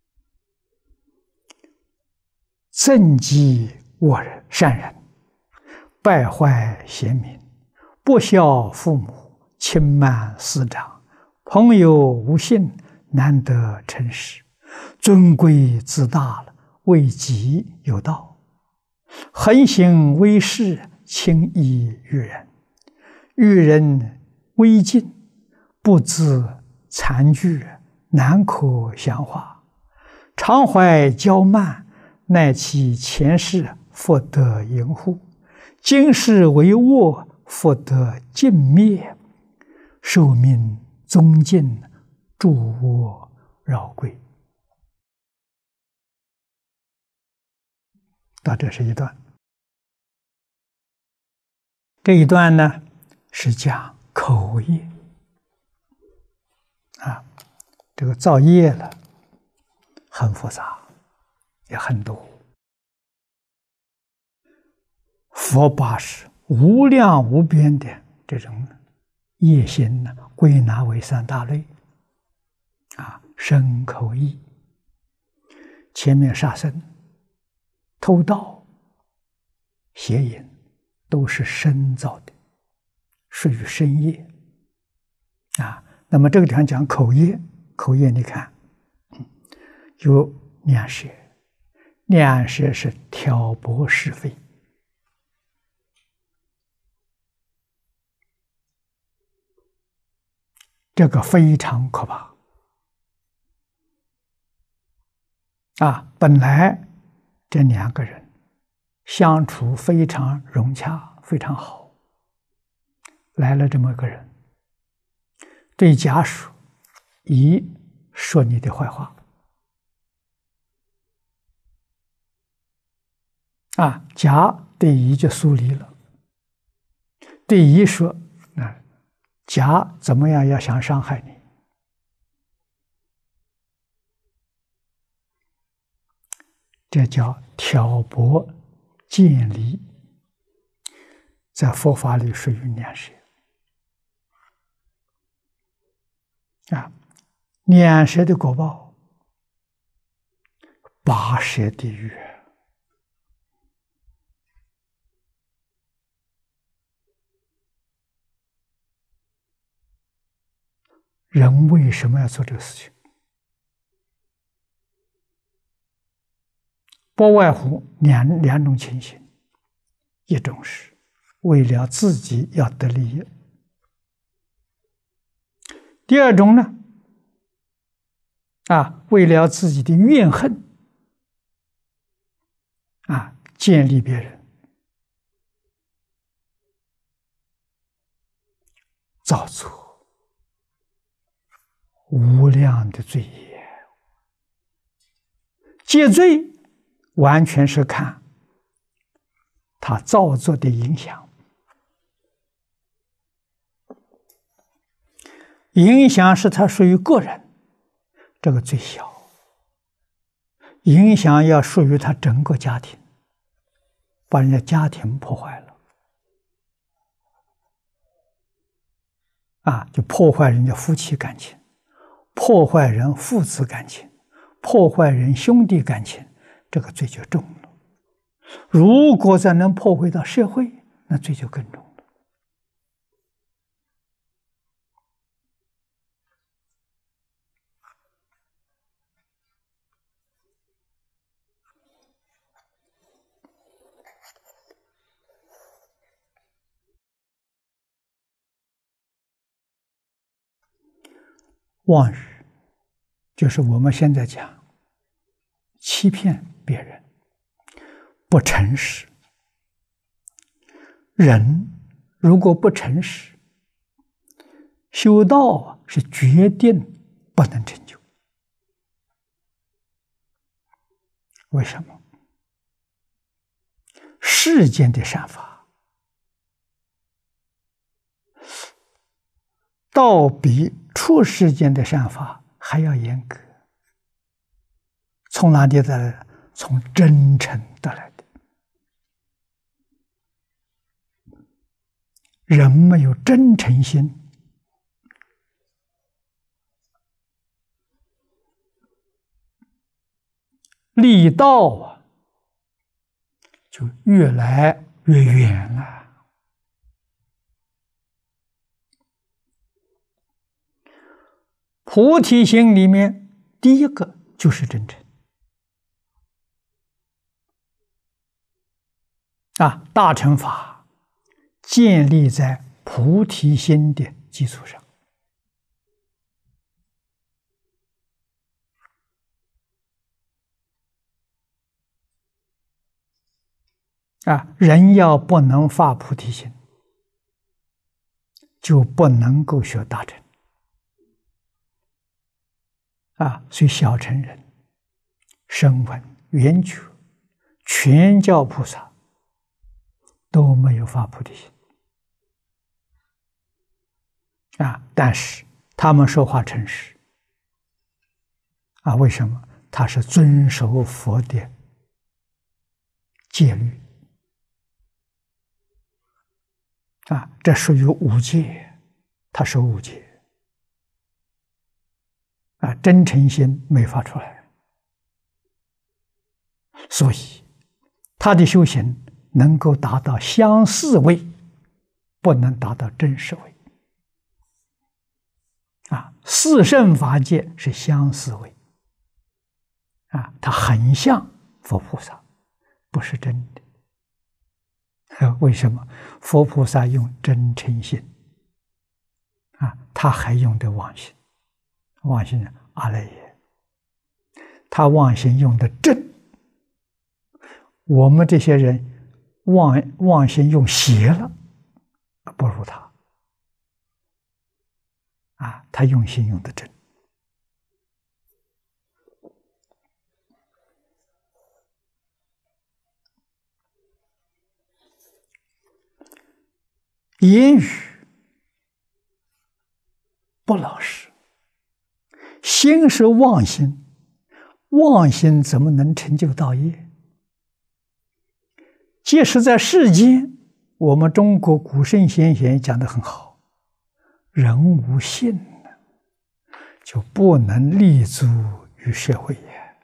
憎讥恶人善人，败坏贤民，不孝父母，轻慢师长，朋友无信，难得诚实，尊贵自大了，为己有道，横行威势，轻易于人，遇人威敬，不知残惧，难可详化，常怀骄慢，奈其前世复得盈护，今世为恶，复得尽灭，寿命终尽，诸恶绕归。到这是一段。这一段呢，是讲口业啊，这个造业了，很复杂，也很多。佛把是无量无边的这种业行呢，归纳为三大类啊，身口意。前面杀生、偷盗、邪淫，都是身造的，属于身业啊。那么这个地方讲口业，口业你看有两舌，两舌是挑拨是非，这个非常可怕啊！本来这两个人相处非常融洽，非常好，来了这么个人， 对甲说，乙说你的坏话，啊，甲对乙就疏离了。对乙说，啊，甲怎么样要想伤害你，这叫挑拨见离，在佛法里属于两舌。啊，两舌的果报，八舌地狱。人为什么要做这个事情？不外乎两两种情形，一种是为了自己要得利益，第二种呢，啊，为了自己的怨恨，啊，建立别人，造作无量的罪业。戒罪完全是看他造作的影响，影响是他属于个人，这个最小；影响要属于他整个家庭，把人家家庭破坏了，啊，就破坏人家夫妻感情，破坏人父子感情，破坏人兄弟感情，这个罪就重了。如果再能破坏到社会，那罪就更重了。妄语就是我们现在讲欺骗别人，不诚实。人如果不诚实，修道啊是决定不能成就。为什么？世间的善法倒比出世间的善法还要严格。从哪里得来的？从真诚得来的。人没有真诚心，离道啊，就越来越远了。菩提心里面，第一个就是真诚。啊，大乘法建立在菩提心的基础上。啊，人要不能发菩提心，就不能够学大乘。啊，所以小乘人、声闻、缘觉、全教菩萨都没有发菩提心。啊，但是他们说话诚实。啊，为什么？他是遵守佛的戒律。啊，这属于五戒，他守五戒。啊，真诚心没发出来，所以他的修行能够达到相似位，不能达到真实位。啊，四圣法界是相似位。啊，它很像佛菩萨，不是真的。为什么？佛菩萨用真诚心，啊，他还用的妄心。妄心阿赖耶，他妄心用的正，我们这些人妄妄心用邪了，不如他。 啊，他用心用的真。言语不老实，心是妄心，妄心怎么能成就道业？即使在世间，我们中国古圣先贤讲得很好，人无信就不能立足于社会也。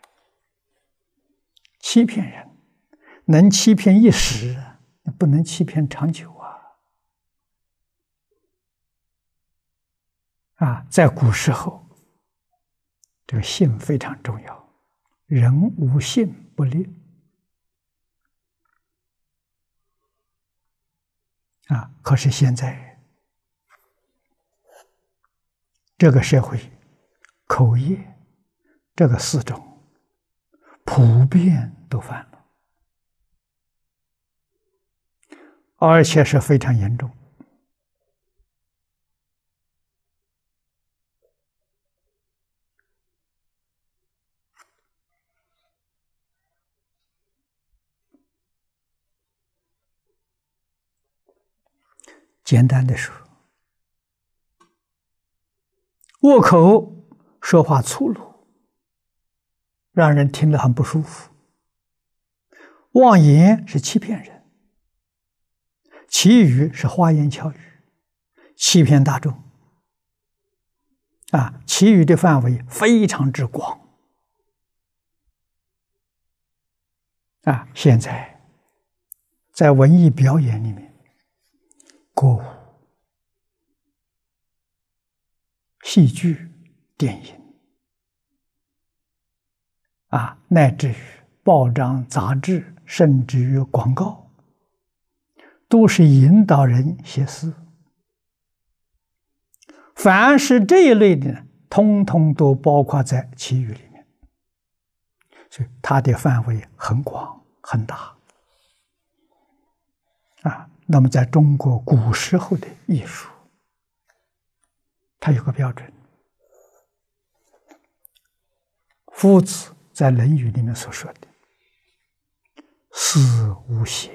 欺骗人能欺骗一时，不能欺骗长久啊！啊，在古时候，这个信非常重要，人无信不立。啊，可是现在这个社会，口业这个四种普遍都犯了，而且是非常严重。简单的说，恶口说话粗鲁，让人听了很不舒服；妄言是欺骗人，绮语是花言巧语，欺骗大众。啊，绮语的范围非常之广。啊，现在在文艺表演里面，歌舞、戏剧、电影，啊，乃至于报章、杂志，甚至于广告，都是引导人写诗。凡是这一类的，通通都包括在绮语里面，所以它的范围很广很大。啊。那么，在中国古时候的艺术，它有个标准。夫子在《论语》里面所说的“思无邪”，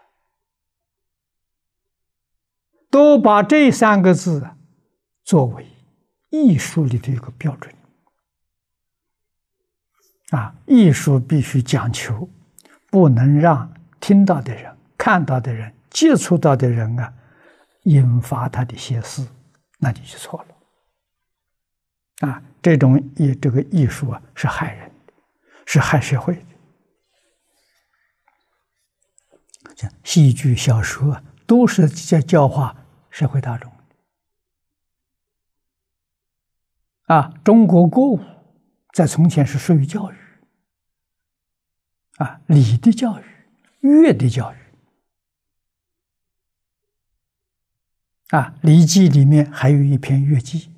都把这三个字作为艺术里的一个标准。啊，艺术必须讲求，不能让听到的人、看到的人、接触到的人啊，引发他的邪思，那你就错了。啊，这种艺这个艺术啊，是害人的，是害社会的。像戏剧、小说啊，都是在教化社会大众。啊，中国歌舞在从前是属于教育，啊，礼的教育、乐的教育。啊，《礼记》里面还有一篇乐记。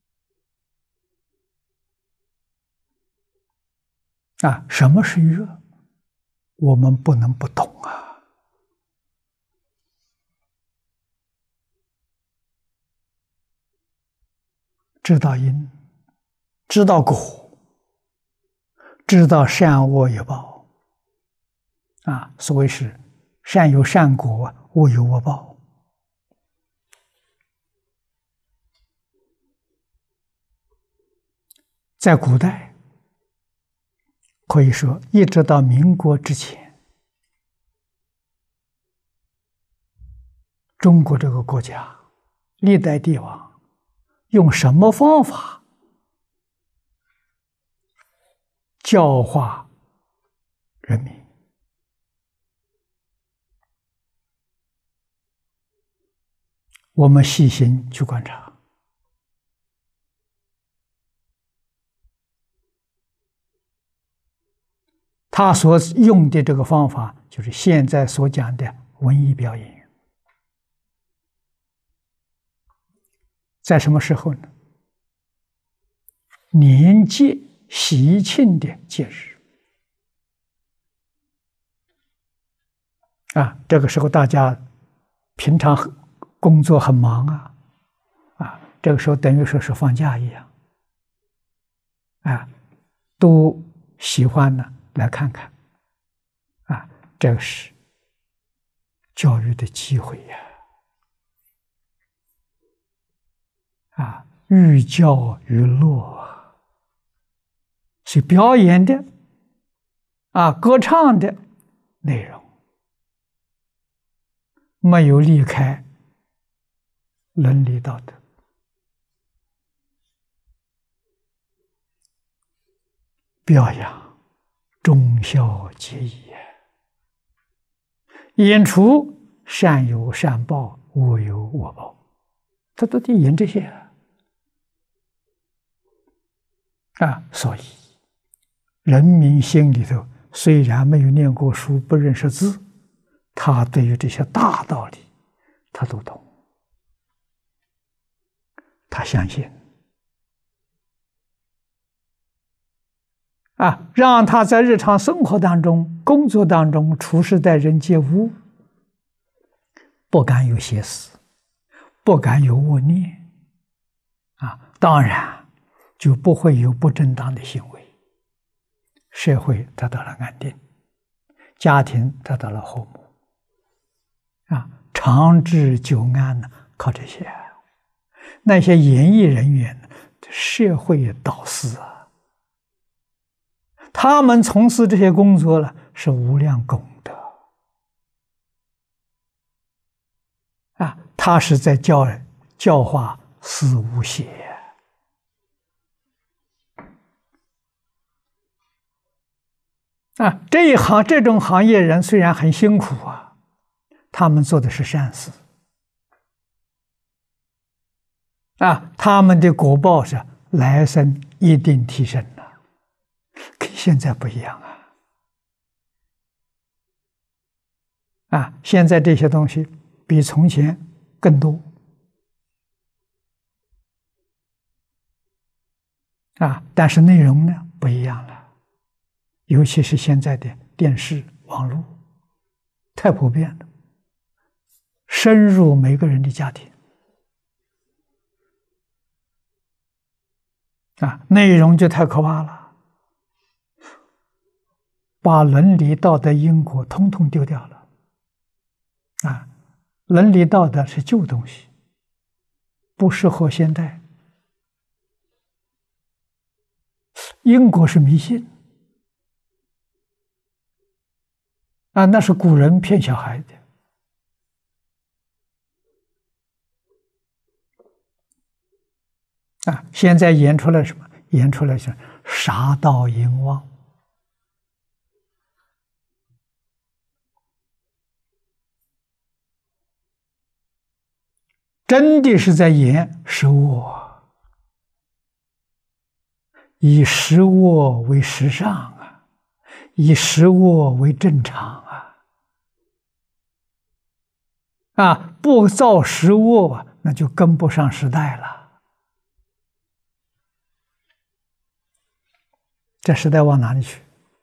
啊，什么是乐？我们不能不懂啊！知道因，知道果，知道善恶有报。啊，所谓是善有善果，恶有恶报。在古代，可以说一直到民国之前，中国这个国家历代帝王用什么方法教化人民？我们细心去观察，他所用的这个方法，就是现在所讲的文艺表演。在什么时候呢？年节喜庆的节日啊，这个时候大家平常工作很忙啊， 啊，这个时候等于说是放假一样，啊，都喜欢呢来看看，啊，这个是教育的机会呀，啊，寓教于乐，是表演的，啊，歌唱的内容，没有离开伦理道德。表扬忠孝节义，演出善有善报，恶有恶报，他都得演这些啊！所以人民心里头虽然没有念过书，不认识字，他对于这些大道理他都懂，他相信。啊，让他在日常生活当中、工作当中、处事待人接物，不敢有邪思，不敢有恶念，啊，当然就不会有不正当的行为，社会得到了安定，家庭得到了和睦，啊，长治久安呢，靠这些。那些演艺人员，社会导师啊。他们从事这些工作了，是无量功德啊！他是在教教化四无邪啊！这一行这种行业人虽然很辛苦啊，他们做的是善事啊，他们的果报是来生一定提升的。跟现在不一样啊！啊，现在这些东西比从前更多啊，但是内容呢不一样了，尤其是现在的电视、网络太普遍了，深入每个人的家庭啊，内容就太可怕了。把伦理道德因果通通丢掉了，啊，伦理道德是旧东西，不适合现代。因果是迷信，啊，那是古人骗小孩的，啊，现在演出来什么？演出来是杀盗淫妄。真的是在演食恶，以食恶为时尚啊，以食恶为正常啊，啊，不造食恶，那就跟不上时代了。这时代往哪里去？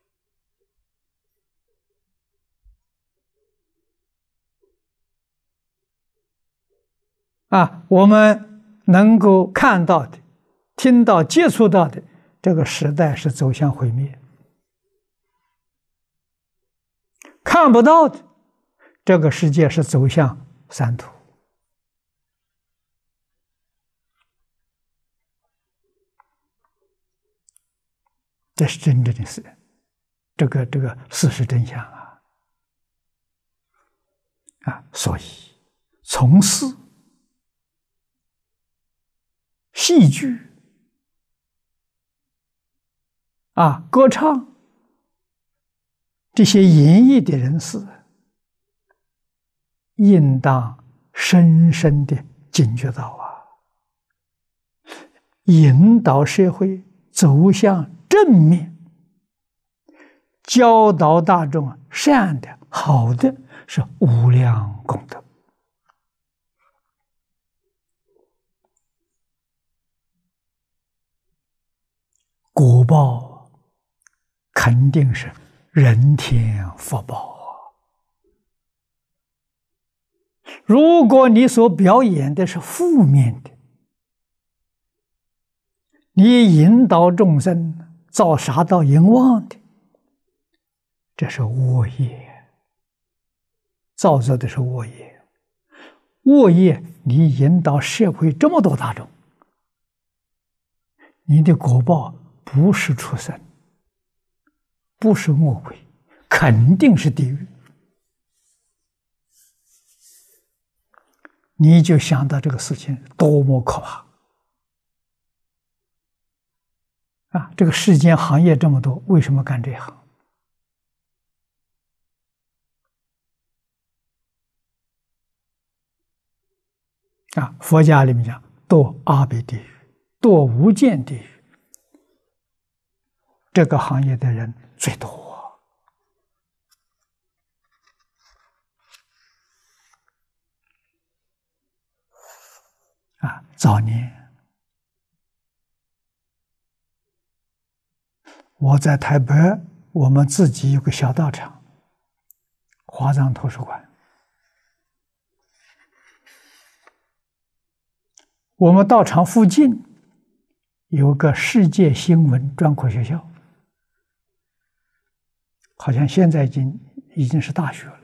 啊，我们能够看到的、听到、接触到的，这个时代是走向毁灭；看不到的，这个世界是走向三途。这是真正的事，这个这个事实真相啊！啊，所以从事戏剧啊、歌唱这些演艺的人士，应当深深的警觉到啊，引导社会走向正面，教导大众善的、好的，是无量功德。果报肯定是人天福报啊！如果你所表演的是负面的， 你引导众生造杀盗淫妄的，这是恶业，造作的是恶业。恶业你引导社会这么多大众，你的果报不是畜生，不是恶鬼，肯定是地狱。你就想到这个事情多么可怕啊！这个世间行业这么多，为什么干这行？啊，佛家里面讲堕阿鼻地狱，堕无间地狱，这个行业的人最多。啊，早年我在台北，我们自己有个小道场，华藏图书馆。我们道场附近有个世界新闻专科学校，好像现在已经已经是大学了。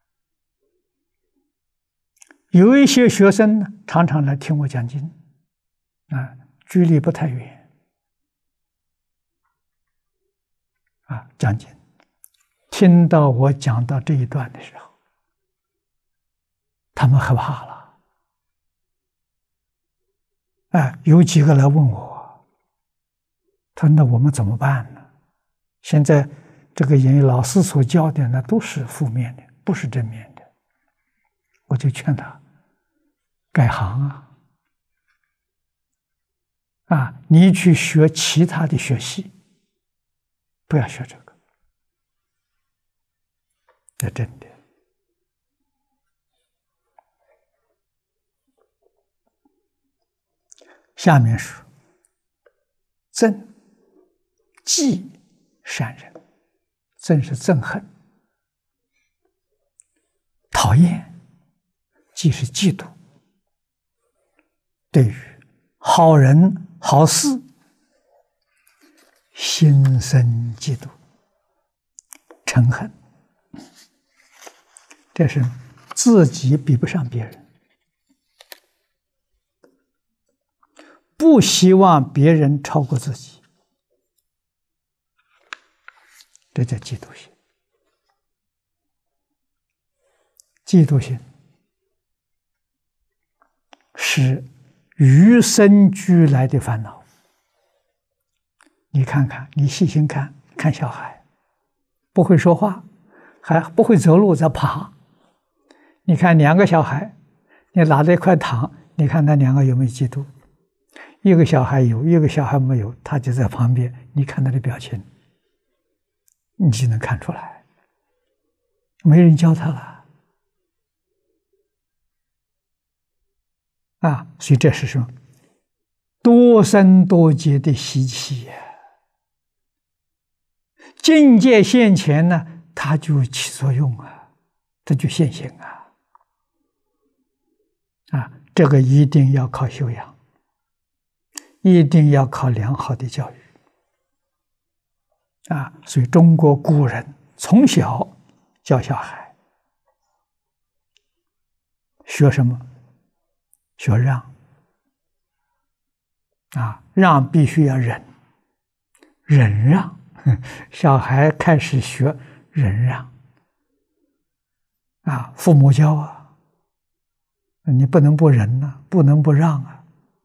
有一些学生呢，常常来听我讲经，啊，距离不太远，啊，讲经，听到我讲到这一段的时候，他们害怕了，哎，有几个来问我，他说：“那我们怎么办呢？现在这个人老师所教的那都是负面的，不是正面的。”我就劝他改行啊，啊，你去学其他的学系，不要学这个，这真的。下面说憎忌善人，憎是憎恨，讨厌，忌是嫉妒。对于好人好事，心生嫉妒嗔恨，这是自己比不上别人，不希望别人超过自己，这叫嫉妒心。嫉妒心是与生俱来的烦恼。你看看，你细心看看小孩，不会说话，还不会走路，在爬。你看两个小孩，你拿着一块糖，你看那两个有没有嫉妒？一个小孩有，一个小孩没有，他就在旁边，你看他的表情，你就能看出来，没人教他了。啊，所以这是什么？多生多劫的习气呀！境界现前呢，它就起作用啊，它就现行啊！啊，这个一定要靠修养，一定要靠良好的教育啊！所以中国古人从小教小孩学什么？学让啊，让必须要忍，忍让，小孩开始学忍让啊，父母教啊，你不能不忍呐、啊，不能不让啊，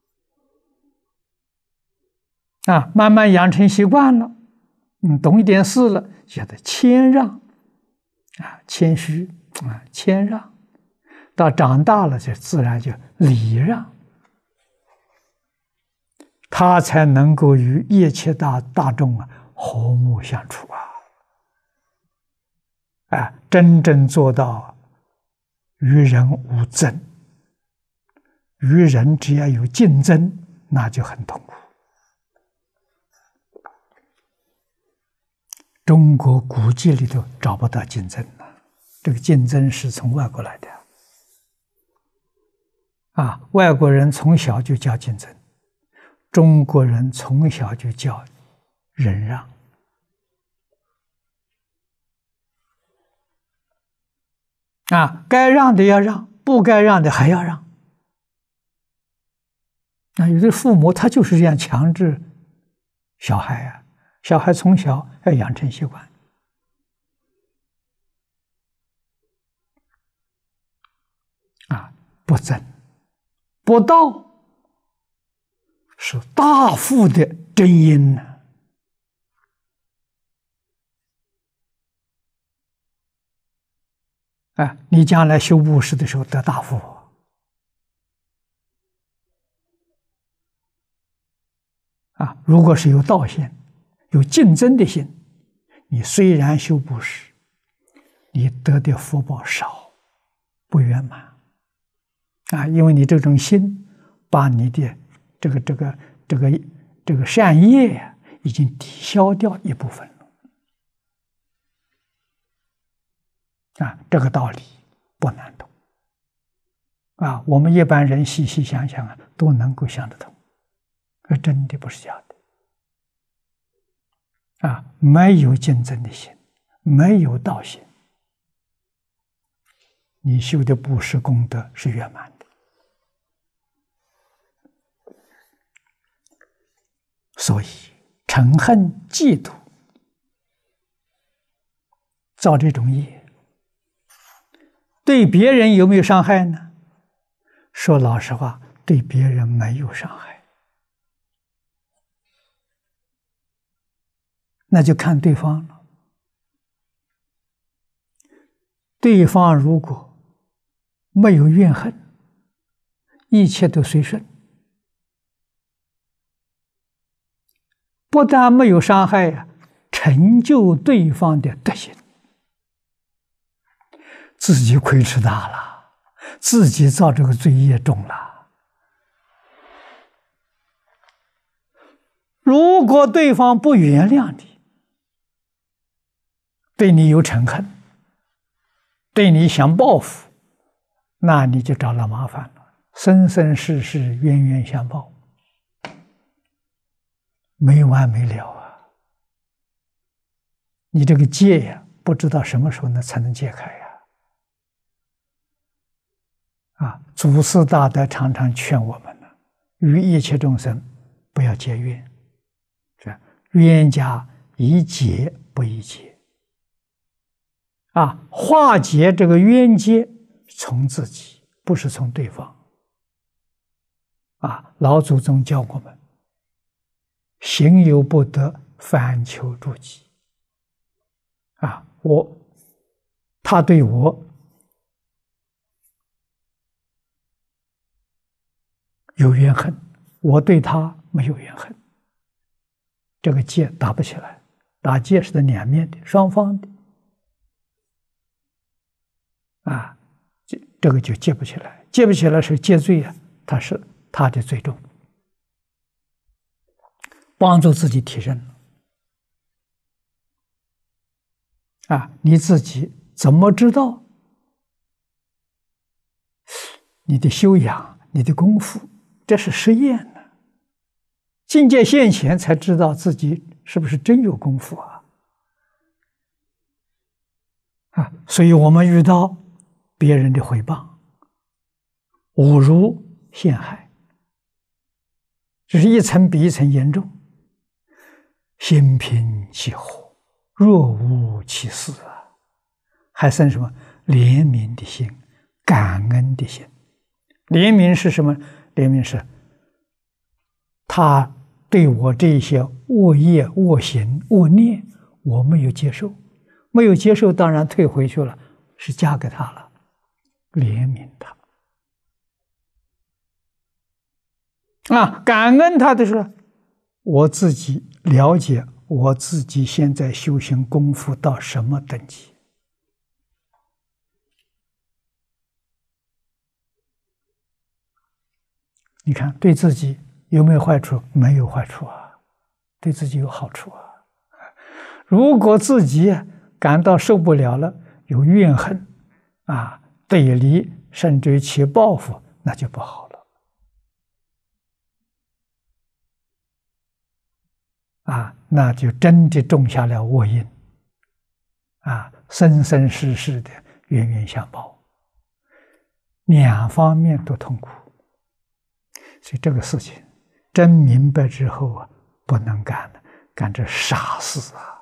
啊，慢慢养成习惯了，嗯，懂一点事了，觉得谦让啊，谦虚啊，谦让。到长大了，就自然就礼让，他才能够与一切大大众啊和睦相处啊，啊，真正做到与人无争，与人只要有竞争，那就很痛苦。中国古籍里头找不到竞争了，这个竞争是从外国来的。啊，外国人从小就教竞争， 中国人从小就教忍让。啊，该让的要让，不该让的还要让。那有的父母他就是这样强制小孩啊，小孩从小要养成习惯。啊，不争不道是大富的真因呢。啊，你将来修布施的时候得大福。啊，如果是有道心、有竞争的心，你虽然修布施，你得的福报少，不圆满。啊，因为你这种心，把你的这个这个这个这个善业呀，已经抵消掉一部分了。啊，这个道理不难懂。啊，我们一般人细细想想啊，都能够想得通。这真的不是假的。啊，没有竞争的心，没有道心，你修的布施功德是圆满的。所以嗔恨嫉妒造这种业，对别人有没有伤害呢？说老实话，对别人没有伤害，那就看对方了。对方如果没有怨恨，一切都随顺，不但没有伤害呀，成就对方的德行，自己亏吃大了，自己造这个罪业重了。如果对方不原谅你，对你有嗔恨，对你想报复，那你就找了麻烦了，生生世世冤冤相报，没完没了啊！你这个戒呀，不知道什么时候呢才能解开呀！啊，祖师大德常常劝我们呢，与一切众生不要结怨，这冤家宜解不宜结。啊，化解这个冤结从自己，不是从对方。啊，老祖宗教我们，行有不得，反求诸己。啊，我他对我有怨恨，我对他没有怨恨，这个结打不起来。打结是的两面的，双方的。啊，这这个就结不起来，结不起来是结罪啊，他是他的罪重，帮助自己提升了。啊，你自己怎么知道你的修养、你的功夫？这是实验呢。境界现前，才知道自己是不是真有功夫啊！啊，所以我们遇到别人的诽谤、侮辱、陷害，这是一层比一层严重。心平气和，若无其事啊！还生什么怜悯的心、感恩的心？怜悯是什么？怜悯是他对我这些恶业、恶行、恶念，我没有接受，没有接受，当然退回去了，是嫁给他了。怜悯他啊，感恩他的是我自己了解我自己现在修行功夫到什么等级。你看对自己有没有坏处？没有坏处啊，对自己有好处啊。如果自己感到受不了了，有怨恨啊、对离，甚至于起报复，那就不好了。 啊，那就真的种下了恶因，啊，生生世世的冤冤相报，两方面都痛苦。所以这个事情真明白之后啊，不能干了，干这傻事啊！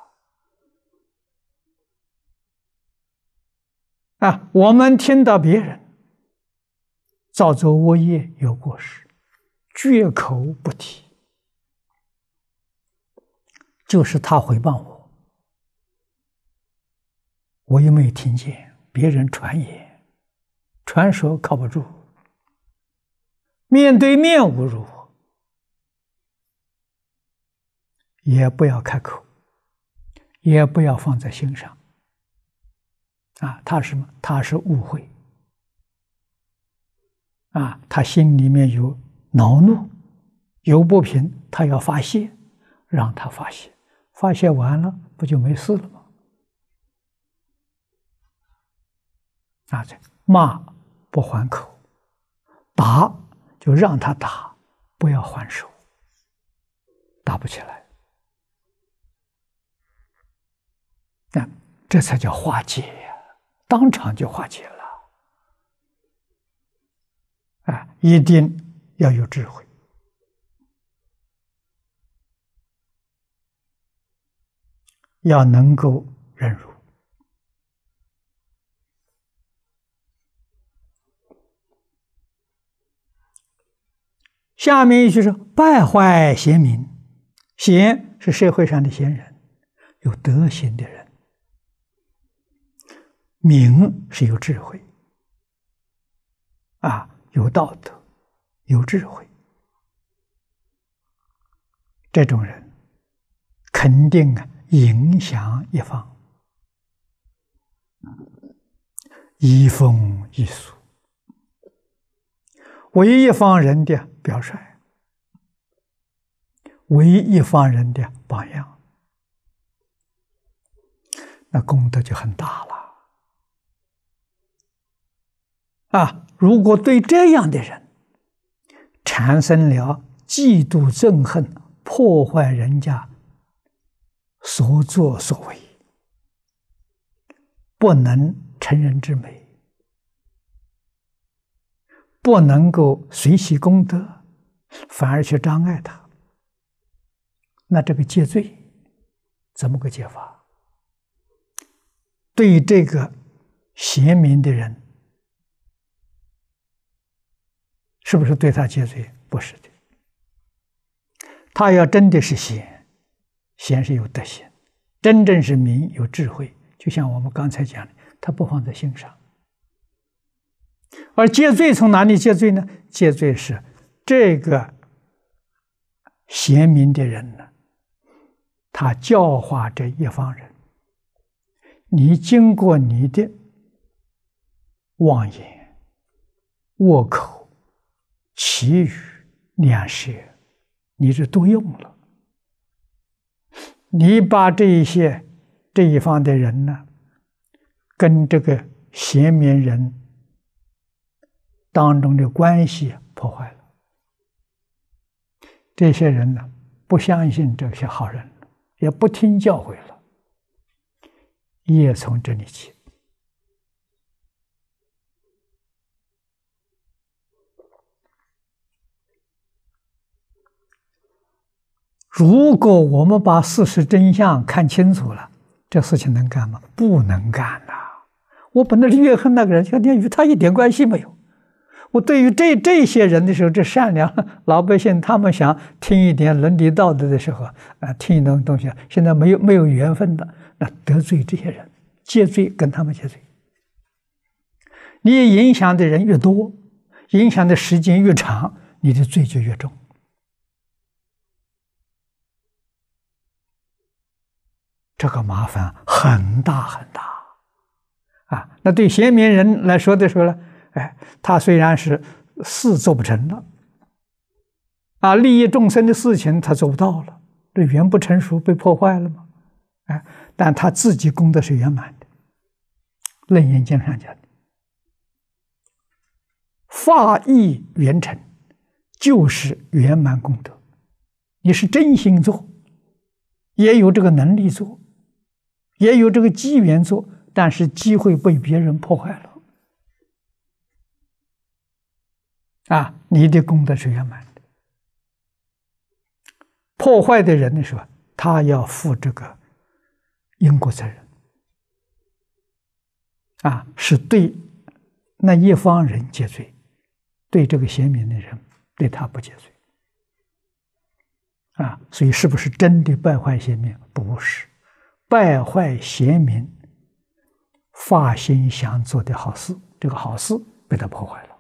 啊，我们听到别人造作恶业有过失，绝口不提，就是他诽谤我，我又没有听见，别人传言，传说靠不住，面对面侮辱我，也不要开口，也不要放在心上。啊，他是什么？他是误会。啊，他心里面有恼怒，有不平，他要发泄，让他发泄，发泄完了，不就没事了吗？啊，这骂不还口，打就让他打，不要还手，打不起来。那这才叫化解呀，当场就化解了。啊，一定要有智慧，要能够忍辱。下面一句是败坏贤明，贤是社会上的贤人，有德行的人；明是有智慧，啊，有道德，有智慧。这种人肯定啊影响一方，移风易俗，为一方人的表率，为一方人的榜样，那功德就很大了。啊，如果对这样的人产生了嫉妒憎恨，破坏人家所作所为，不能成人之美，不能够随喜功德，反而去障碍他，那这个戒罪怎么个戒法？对这个贤明的人，是不是对他戒罪？不是的。他要真的是贤，贤是有德行，真正是明有智慧，就像我们刚才讲的，他不放在心上。而戒罪从哪里戒罪呢？戒罪是这个贤明的人呢，他教化这一方人，你经过你的妄言、恶口、绮语、两舌，你是都用了，你把这一些这一方的人呢，跟这个贤明人当中的关系破坏了。这些人呢，不相信这些好人，也不听教诲了，业从这里起。如果我们把事实真相看清楚了，这事情能干吗？不能干呐！我本来是怨恨那个人，今天与他一点关系没有。我对于这这些人的时候，这善良老百姓，他们想听一点伦理道德的时候，啊，听一点东西，现在没有没有缘分的，那得罪这些人，戒罪跟他们戒罪。你影响的人越多，影响的时间越长，你的罪就越重。这个麻烦很大很大啊！那对贤明人来说的时候呢，哎，他虽然是事做不成了，啊，利益众生的事情他做不到了，这缘不成熟，被破坏了嘛，哎，但他自己功德是圆满的。楞严经上讲的，法义圆成，就是圆满功德。你是真心做， 也有这个能力做，也有这个机缘做，但是机会被别人破坏了。啊，你的功德是圆满的。破坏的人的时候，他要负这个因果责任。啊，是对那一方人结罪，对这个贤明的人，对他不结罪。啊，所以是不是真的败坏贤明？不是，败坏贤明，发心想做的好事，这个好事被他破坏了。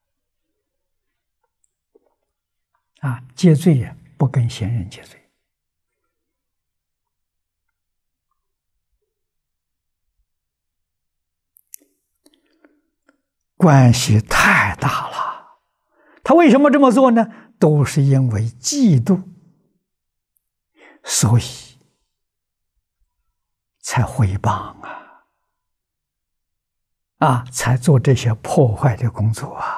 啊，结罪也不跟贤人结罪。关系太大了。他为什么这么做呢？都是因为嫉妒，所以才毁谤啊，啊，才做这些破坏的工作啊。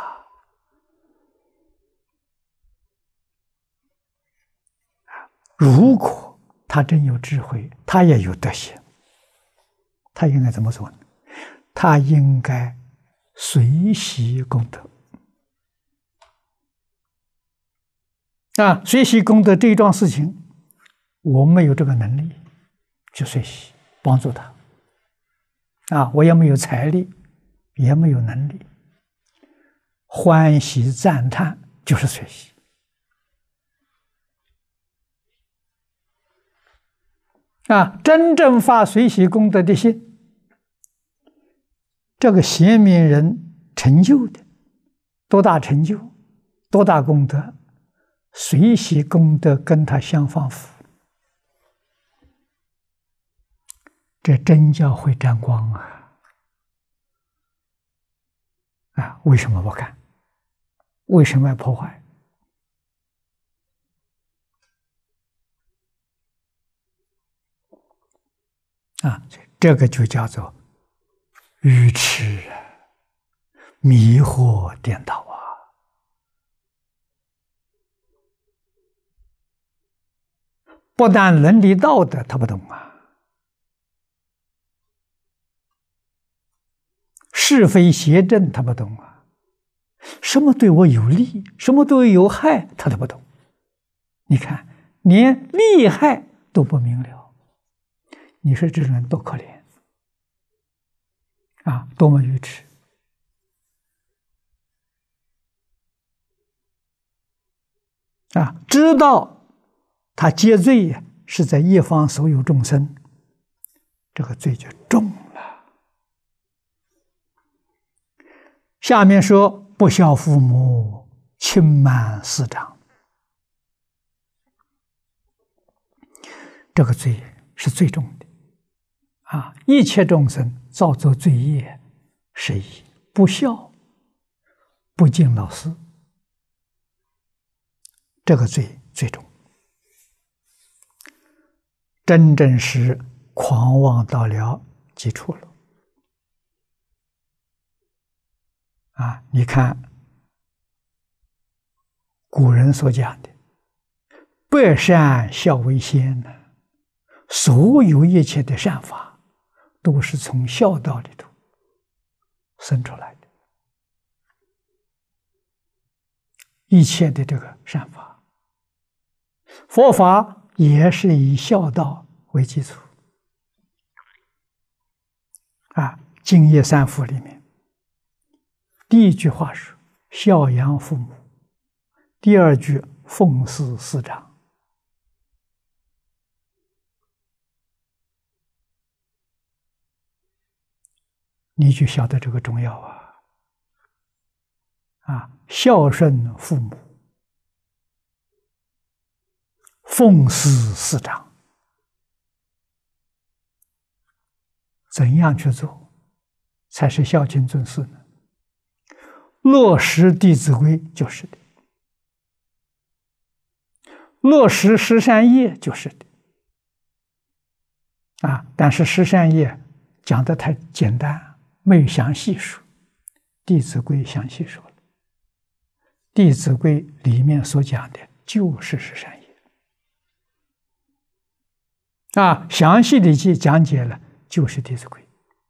如果他真有智慧，他也有德行，他应该怎么做呢？他应该随喜功德啊！随喜功德这一桩事情，我没有这个能力去随喜帮助他啊！我也没有财力，也没有能力，欢喜赞叹就是随喜。啊，真正发随喜功德的心，这个贤明人成就的多大成就，多大功德，随喜功德跟他相仿佛，这真叫会沾光啊！啊，为什么不干？为什么要破坏？啊，这个就叫做愚痴啊，迷惑颠倒啊！不但伦理道德他不懂啊，是非邪正他不懂啊，什么对我有利，什么对我有害，他都不懂。你看，连利害都不明了。你说这种人多可怜啊，多么愚痴啊！知道他结罪是在一方所有众生，这个罪就重了。下面说不孝父母，轻慢师长，这个罪是最重的。啊！一切众生造作罪业，是以不孝、不敬老师，这个罪最重。真正是狂妄到了极处了。啊！你看古人所讲的“百善孝为先”呢，所有一切的善法，都是从孝道里头生出来的，一切的这个善法，佛法也是以孝道为基础。啊，《净业三福》里面，第一句话是孝养父母，第二句奉事师长。你就晓得这个重要啊！啊，孝顺父母，奉事师长，怎样去做才是孝敬尊师呢？落实《弟子规》就是的，落实十善业就是的。啊，但是十善业讲的太简单。没有详细说，《弟子规》详细说了，《弟子规》里面所讲的就是十善业。 啊，详细的去讲解了，就是《弟子规》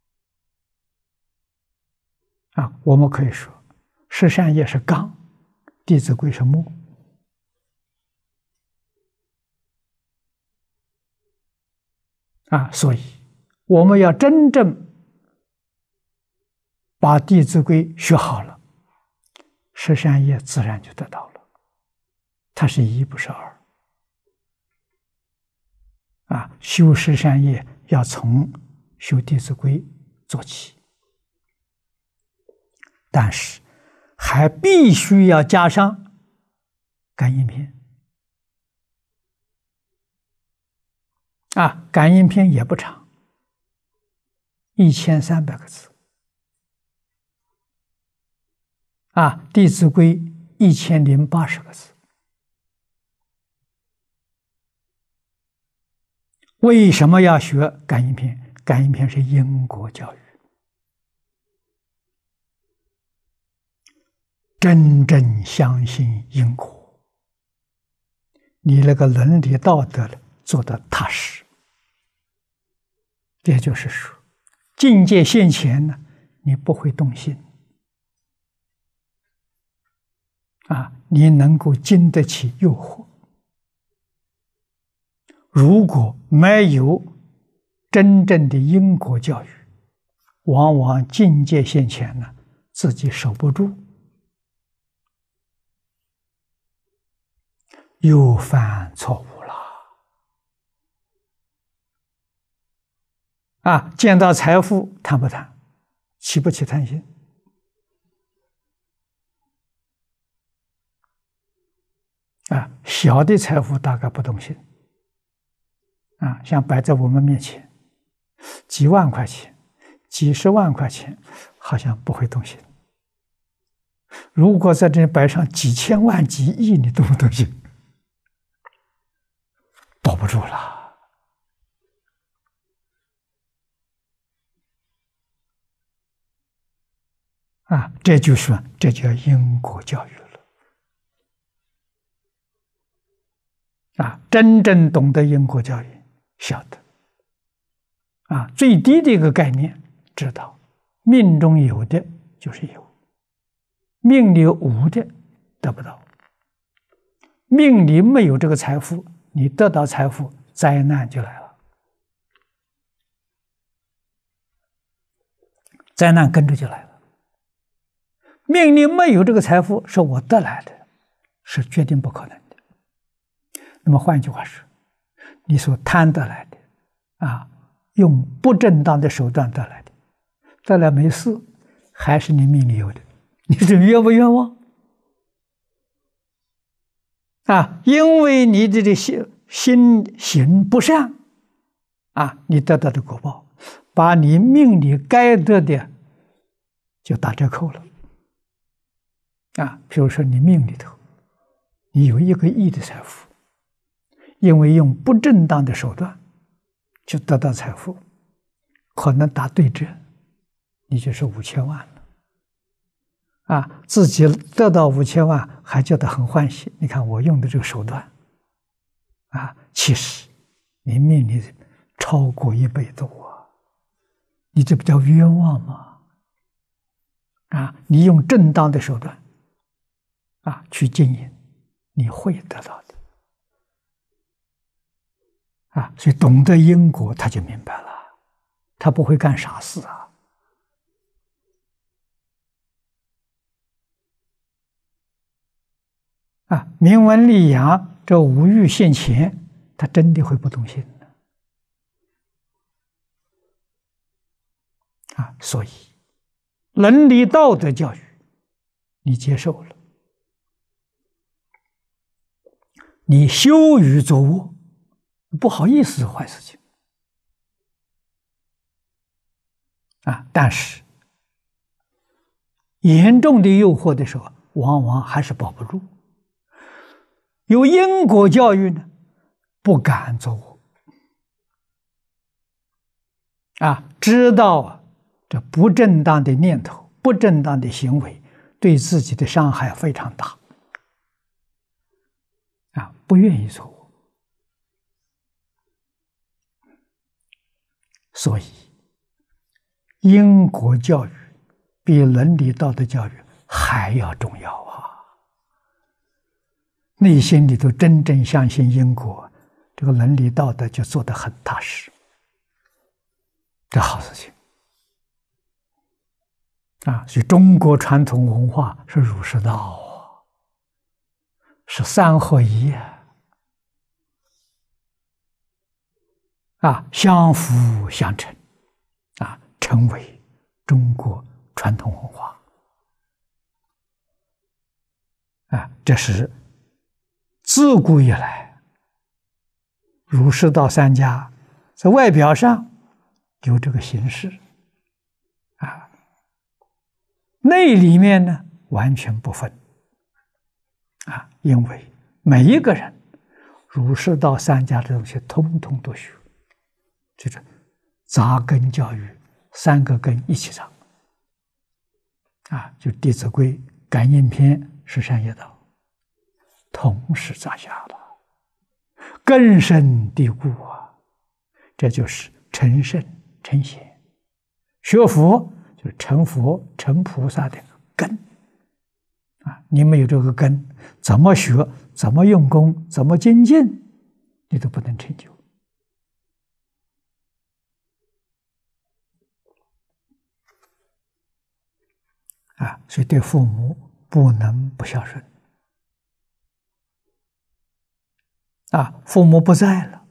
啊。我们可以说，十善业是纲，《弟子规》是目啊。所以，我们要真正把《弟子规》学好了，十善业自然就得到了。它是一，不是二。啊，修十善业要从修《弟子规》做起，但是还必须要加上感应篇。啊，感应篇也不长，一千三百个字。啊，《弟子规》一千零八十个字。为什么要学感应篇？感应篇是因果教育，真正相信因果，你那个伦理道德做得踏实。也就是说，境界现前呢，你不会动心啊，你能够经得起诱惑。如果没有真正的因果教育，往往境界现前呢，自己守不住，又犯错误了。啊，见到财富贪不贪？起不起贪心？啊，小的财富大概不动心。啊，像摆在我们面前，几万块钱、几十万块钱，好像不会动心。如果在这里摆上几千万、几亿，你动不动心？保不住了。啊，这就是这叫因果教育了。啊，真正懂得因果教育。晓得啊，最低的一个概念，知道命中有的就是有，命里无的得不到。命里没有这个财富，你得到财富，灾难就来了，灾难跟着就来了。命里没有这个财富，是我得来的，是决定不可能的。那么换句话说，你所贪得来的，啊，用不正当的手段得来的，得来没事，还是你命里有的，你是冤不冤枉？啊，因为你的这心心行不善，啊，你得到的果报，把你命里该得的就打折扣了。啊，比如说你命里头，你有一个亿的财富。因为用不正当的手段就得到财富，可能打对折，你就是五千万了。啊，自己得到五千万还觉得很欢喜。你看我用的这个手段，啊，其实你命里超过一倍多啊，你这不叫冤枉吗？啊，你用正当的手段，啊，去经营，你会得到的。啊，所以懂得因果，他就明白了，他不会干傻事啊！啊，名闻利养，这五欲现前，他真的会不动心的啊！所以，伦理道德教育，你接受了，你羞于作恶。不好意思是坏事情啊，但是严重的诱惑的时候，往往还是保不住。有因果教育呢，不敢作恶啊，知道这不正当的念头、不正当的行为对自己的伤害非常大啊，不愿意作恶。 所以，因果教育比伦理道德教育还要重要啊！内心里头真正相信因果，这个伦理道德就做得很踏实，这好事情啊！所以中国传统文化是儒释道啊，是三合一啊。啊，相辅相成，啊，成为中国传统文化，啊，这是自古以来儒释道三家在外表上有这个形式，啊，内里面呢完全不分，啊，因为每一个人儒释道三家的东西通通都学。就是扎根教育，三个根一起长啊，就《弟子规》《感应篇》《十善业道》，同时扎下了，根深蒂固啊。这就是成圣成贤，学佛就是成佛成菩萨的根啊。你没有这个根，怎么学，怎么用功，怎么精进，你都不能成就。啊，所以对父母不能不孝顺。啊，父母不在了，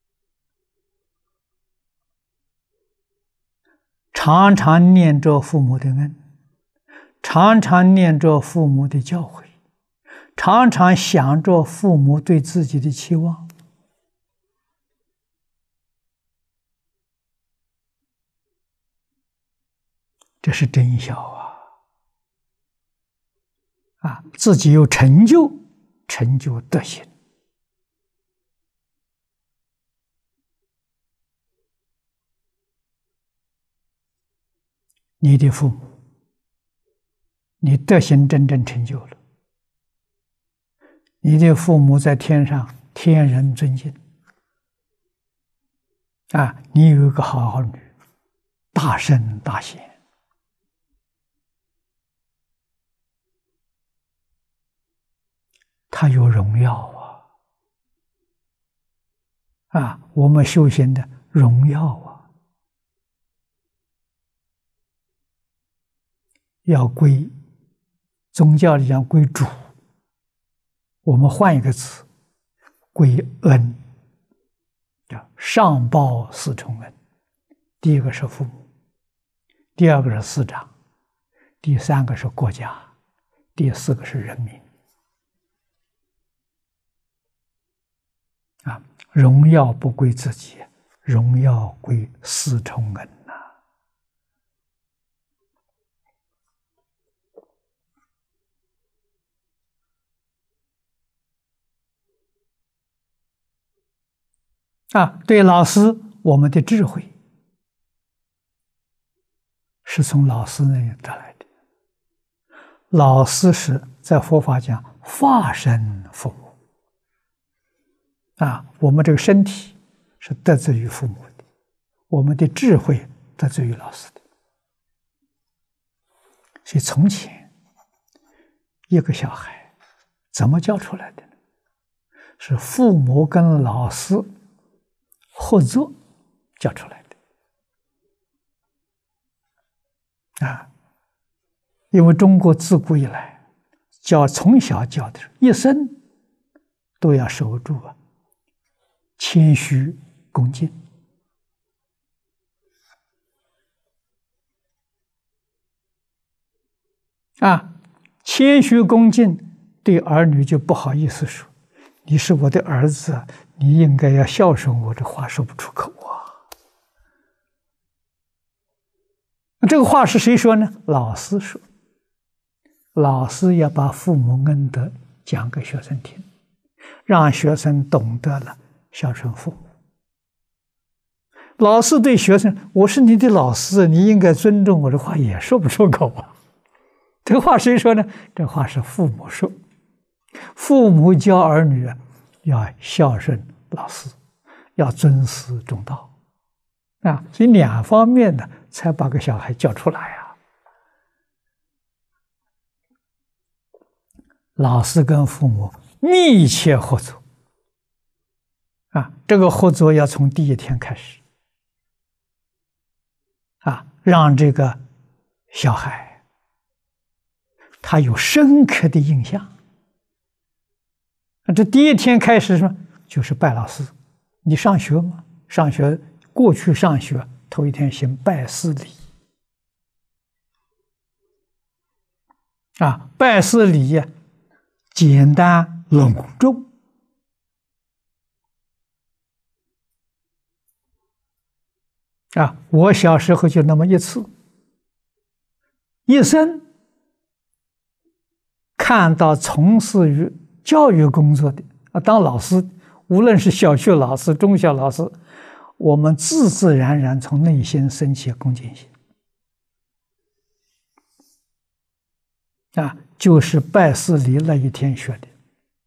常常念着父母的恩，常常念着父母的教诲，常常想着父母对自己的期望。这是真孝啊！啊，自己有成就，成就德行。你的父母，你德行真正成就了，你的父母在天上天人尊敬。啊，你有一个好儿女，大圣大贤。他有荣耀啊！啊，我们修行的荣耀啊，要归宗教里讲归主，我们换一个词，归恩，叫上报四重恩。第一个是父母，第二个是师长，第三个是国家，第四个是人民。啊，荣耀不归自己，荣耀归四重恩呐！啊，对老师，我们的智慧是从老师那里得来的。老师是在佛法讲化身父母。啊，我们这个身体是得自于父母的，我们的智慧得自于老师的。所以从前一个小孩怎么教出来的呢？是父母跟老师合作教出来的。啊，因为中国自古以来教从小教的，一生都要守住啊。谦虚恭敬啊，谦虚恭敬对儿女就不好意思说，你是我的儿子，你应该要孝顺我，这话说不出口啊。这个话是谁说呢？老师说，老师要把父母恩德讲给学生听，让学生懂得了孝顺父母。老师对学生，我是你的老师，你应该尊重我，这话也说不出口啊。这话谁说呢？这话是父母说。父母教儿女要孝顺老师，要尊师重道啊，所以两方面的才把个小孩教出来啊。老师跟父母密切合作啊，这个合作要从第一天开始啊，让这个小孩他有深刻的印象。这第一天开始什么？就是拜老师。你上学吗？上学，过去上学头一天行拜师礼啊，拜师礼呀，简单隆重啊。我小时候就那么一次，一生看到从事于教育工作的啊，当老师，无论是小学老师、中小老师，我们自自然然从内心升起恭敬心啊，就是拜师礼那一天学的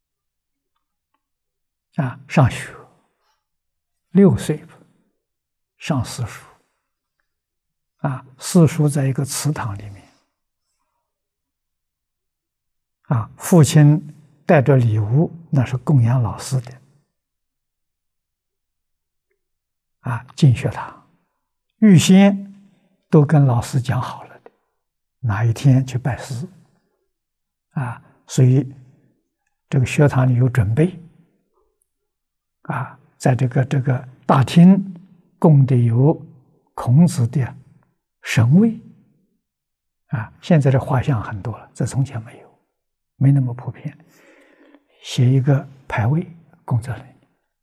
啊。上学六岁上私塾啊，私塾在一个祠堂里面啊，父亲带着礼物，那是供养老师的啊，进学堂预先都跟老师讲好了的，哪一天去拜师啊，所以这个学堂里有准备啊，在这个这个大厅供的有孔子的神位啊，现在的画像很多了，在从前没有，没那么普遍。写一个牌位供在那里，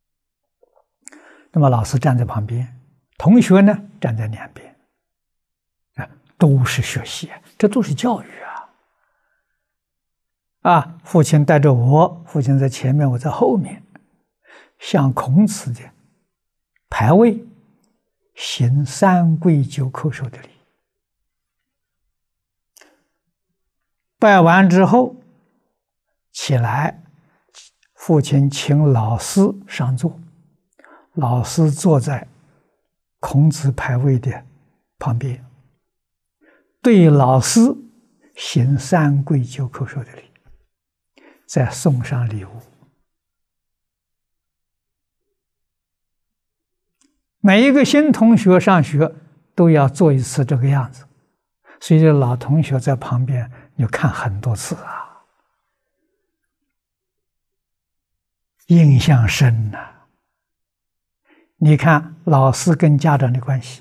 那么老师站在旁边，同学呢站在两边，啊，都是学习，这都是教育啊！啊，父亲带着我，父亲在前面，我在后面，向孔子的牌位行三跪九叩首的礼。拜完之后起来，父亲请老师上座，老师坐在孔子牌位的旁边，对老师行三跪九叩首的礼，再送上礼物。每一个新同学上学都要做一次这个样子，所以这老同学在旁边你看很多次啊，印象深呐、啊。你看老师跟家长的关系，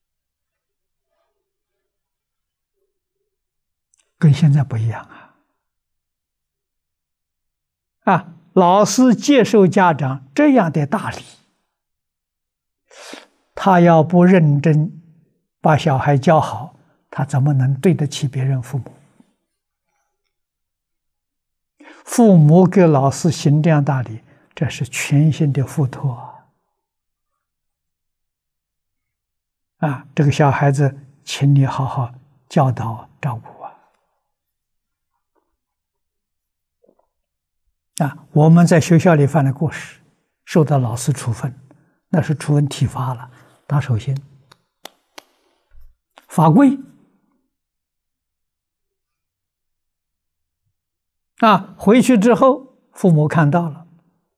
跟现在不一样啊！啊，老师接受家长这样的大礼，他要不认真把小孩教好，他怎么能对得起别人父母？父母给老师行这样大礼，这是全心的付托啊！这个小孩子，请你好好教导照顾啊！啊，我们在学校里犯了过失，受到老师处分，那是处分体罚了，打手心、罚跪啊！回去之后，父母看到了，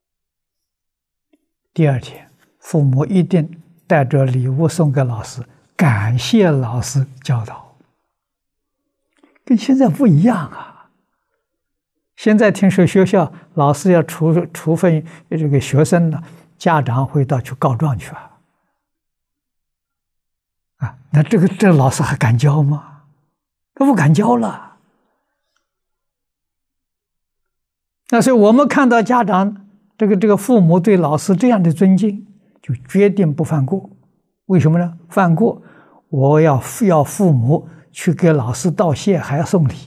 第二天，父母一定带着礼物送给老师，感谢老师教导，跟现在不一样啊！现在听说学校老师要处处分这个学生呢，家长会到去告状去啊！啊，那这个这个老师还敢教吗？他不敢教了。那所以我们看到家长这个这个父母对老师这样的尊敬，就决定不犯过。为什么呢？犯过，我要要父母去给老师道谢，还要送礼。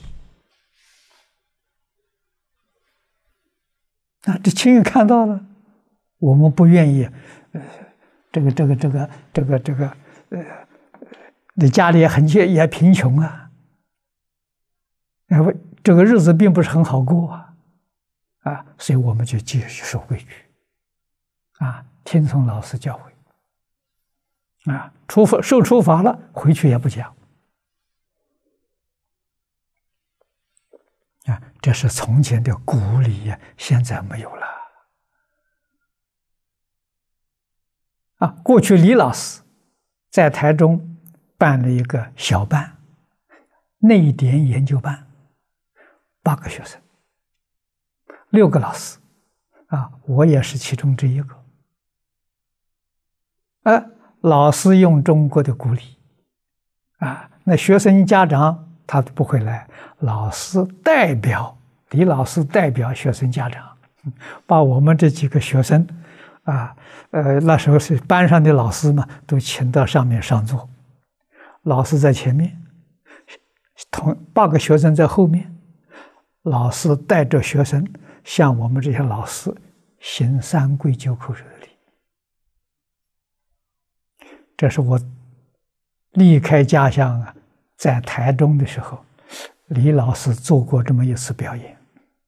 啊，这亲眼看到了，我们不愿意，呃，这个这个这个这个这个，呃，你家里也很也贫穷啊，呃，这个日子并不是很好过啊。啊，所以我们就继续守规矩，啊，听从老师教诲， 啊，处罚受处罚了，回去也不讲。啊，这是从前的古礼呀，现在没有了。啊，过去李老师在台中办了一个小班，内典研究班，八个学生，六个老师，啊，我也是其中之一个。啊，老师用中国的古礼，啊，那学生家长他不会来，老师代表李老师代表学生家长，把我们这几个学生，啊，呃，那时候是班上的老师嘛，都请到上面上座，老师在前面，同八个学生在后面，老师带着学生向我们这些老师行三跪九叩首的礼。这是我离开家乡啊，在台中的时候，李老师做过这么一次表演。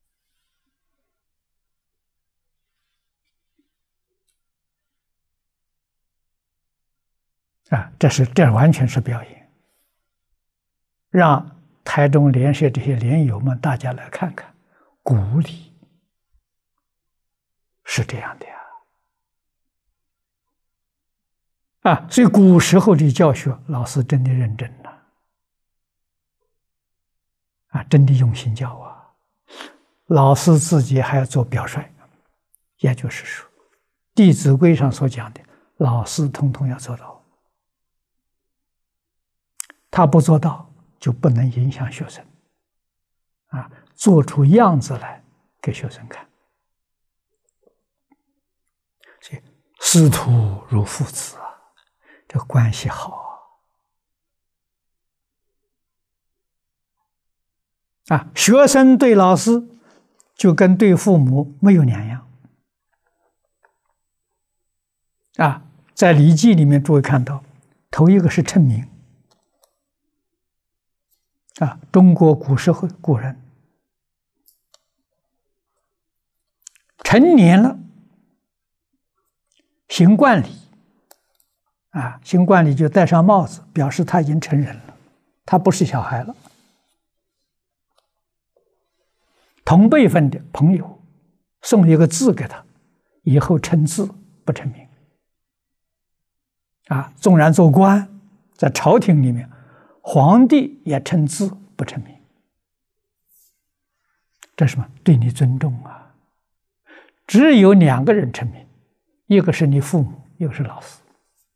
啊，这是这完全是表演，让台中联社这些联友们大家来看看，古礼是这样的呀。啊，所以古时候的教学，老师真的认真了，啊，真的用心教啊。老师自己还要做表率，也就是说，《弟子规》上所讲的，老师统统要做到。他不做到，就不能影响学生，啊，做出样子来给学生看。所以师徒如父子啊，这关系好啊！啊，学生对老师就跟对父母没有两样啊。在《礼记》里面，诸位看到，头一个是称名啊，中国古时候古人成年了，行冠礼啊，行冠礼就戴上帽子，表示他已经成人了，他不是小孩了。同辈分的朋友送一个字给他，以后称字不称名啊。纵然做官，在朝廷里面，皇帝也称字不称名，这是什么？对你尊重啊！只有两个人称名，一个是你父母，一个是老师。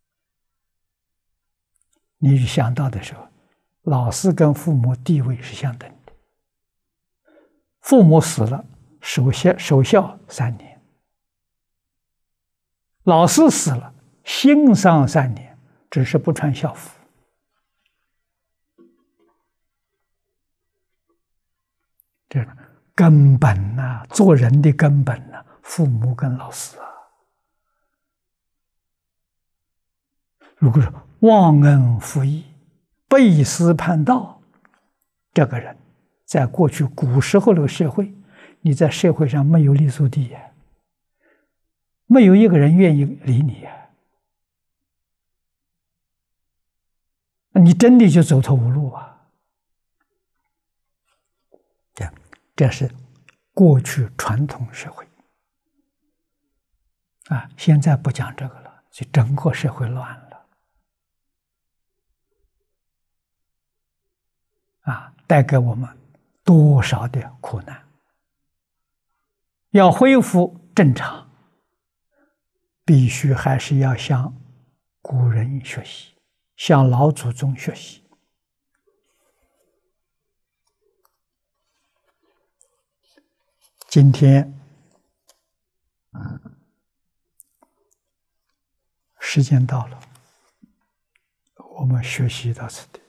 你想到的时候，老师跟父母地位是相等的。父母死了，守孝守孝三年；老师死了，心丧三年，只是不穿校服。这根本呐、啊，做人的根本呐、啊，父母跟老师啊。如果说忘恩负义、背私叛道，这个人在过去古时候的社会，你在社会上没有立足地呀，没有一个人愿意理你呀，你真的就走投无路啊。这这是过去传统社会啊，现在不讲这个了，就整个社会乱了。啊，带给我们多少的苦难！要恢复正常，必须还是要向古人学习，向老祖宗学习。今天时间到了，我们学习到此地。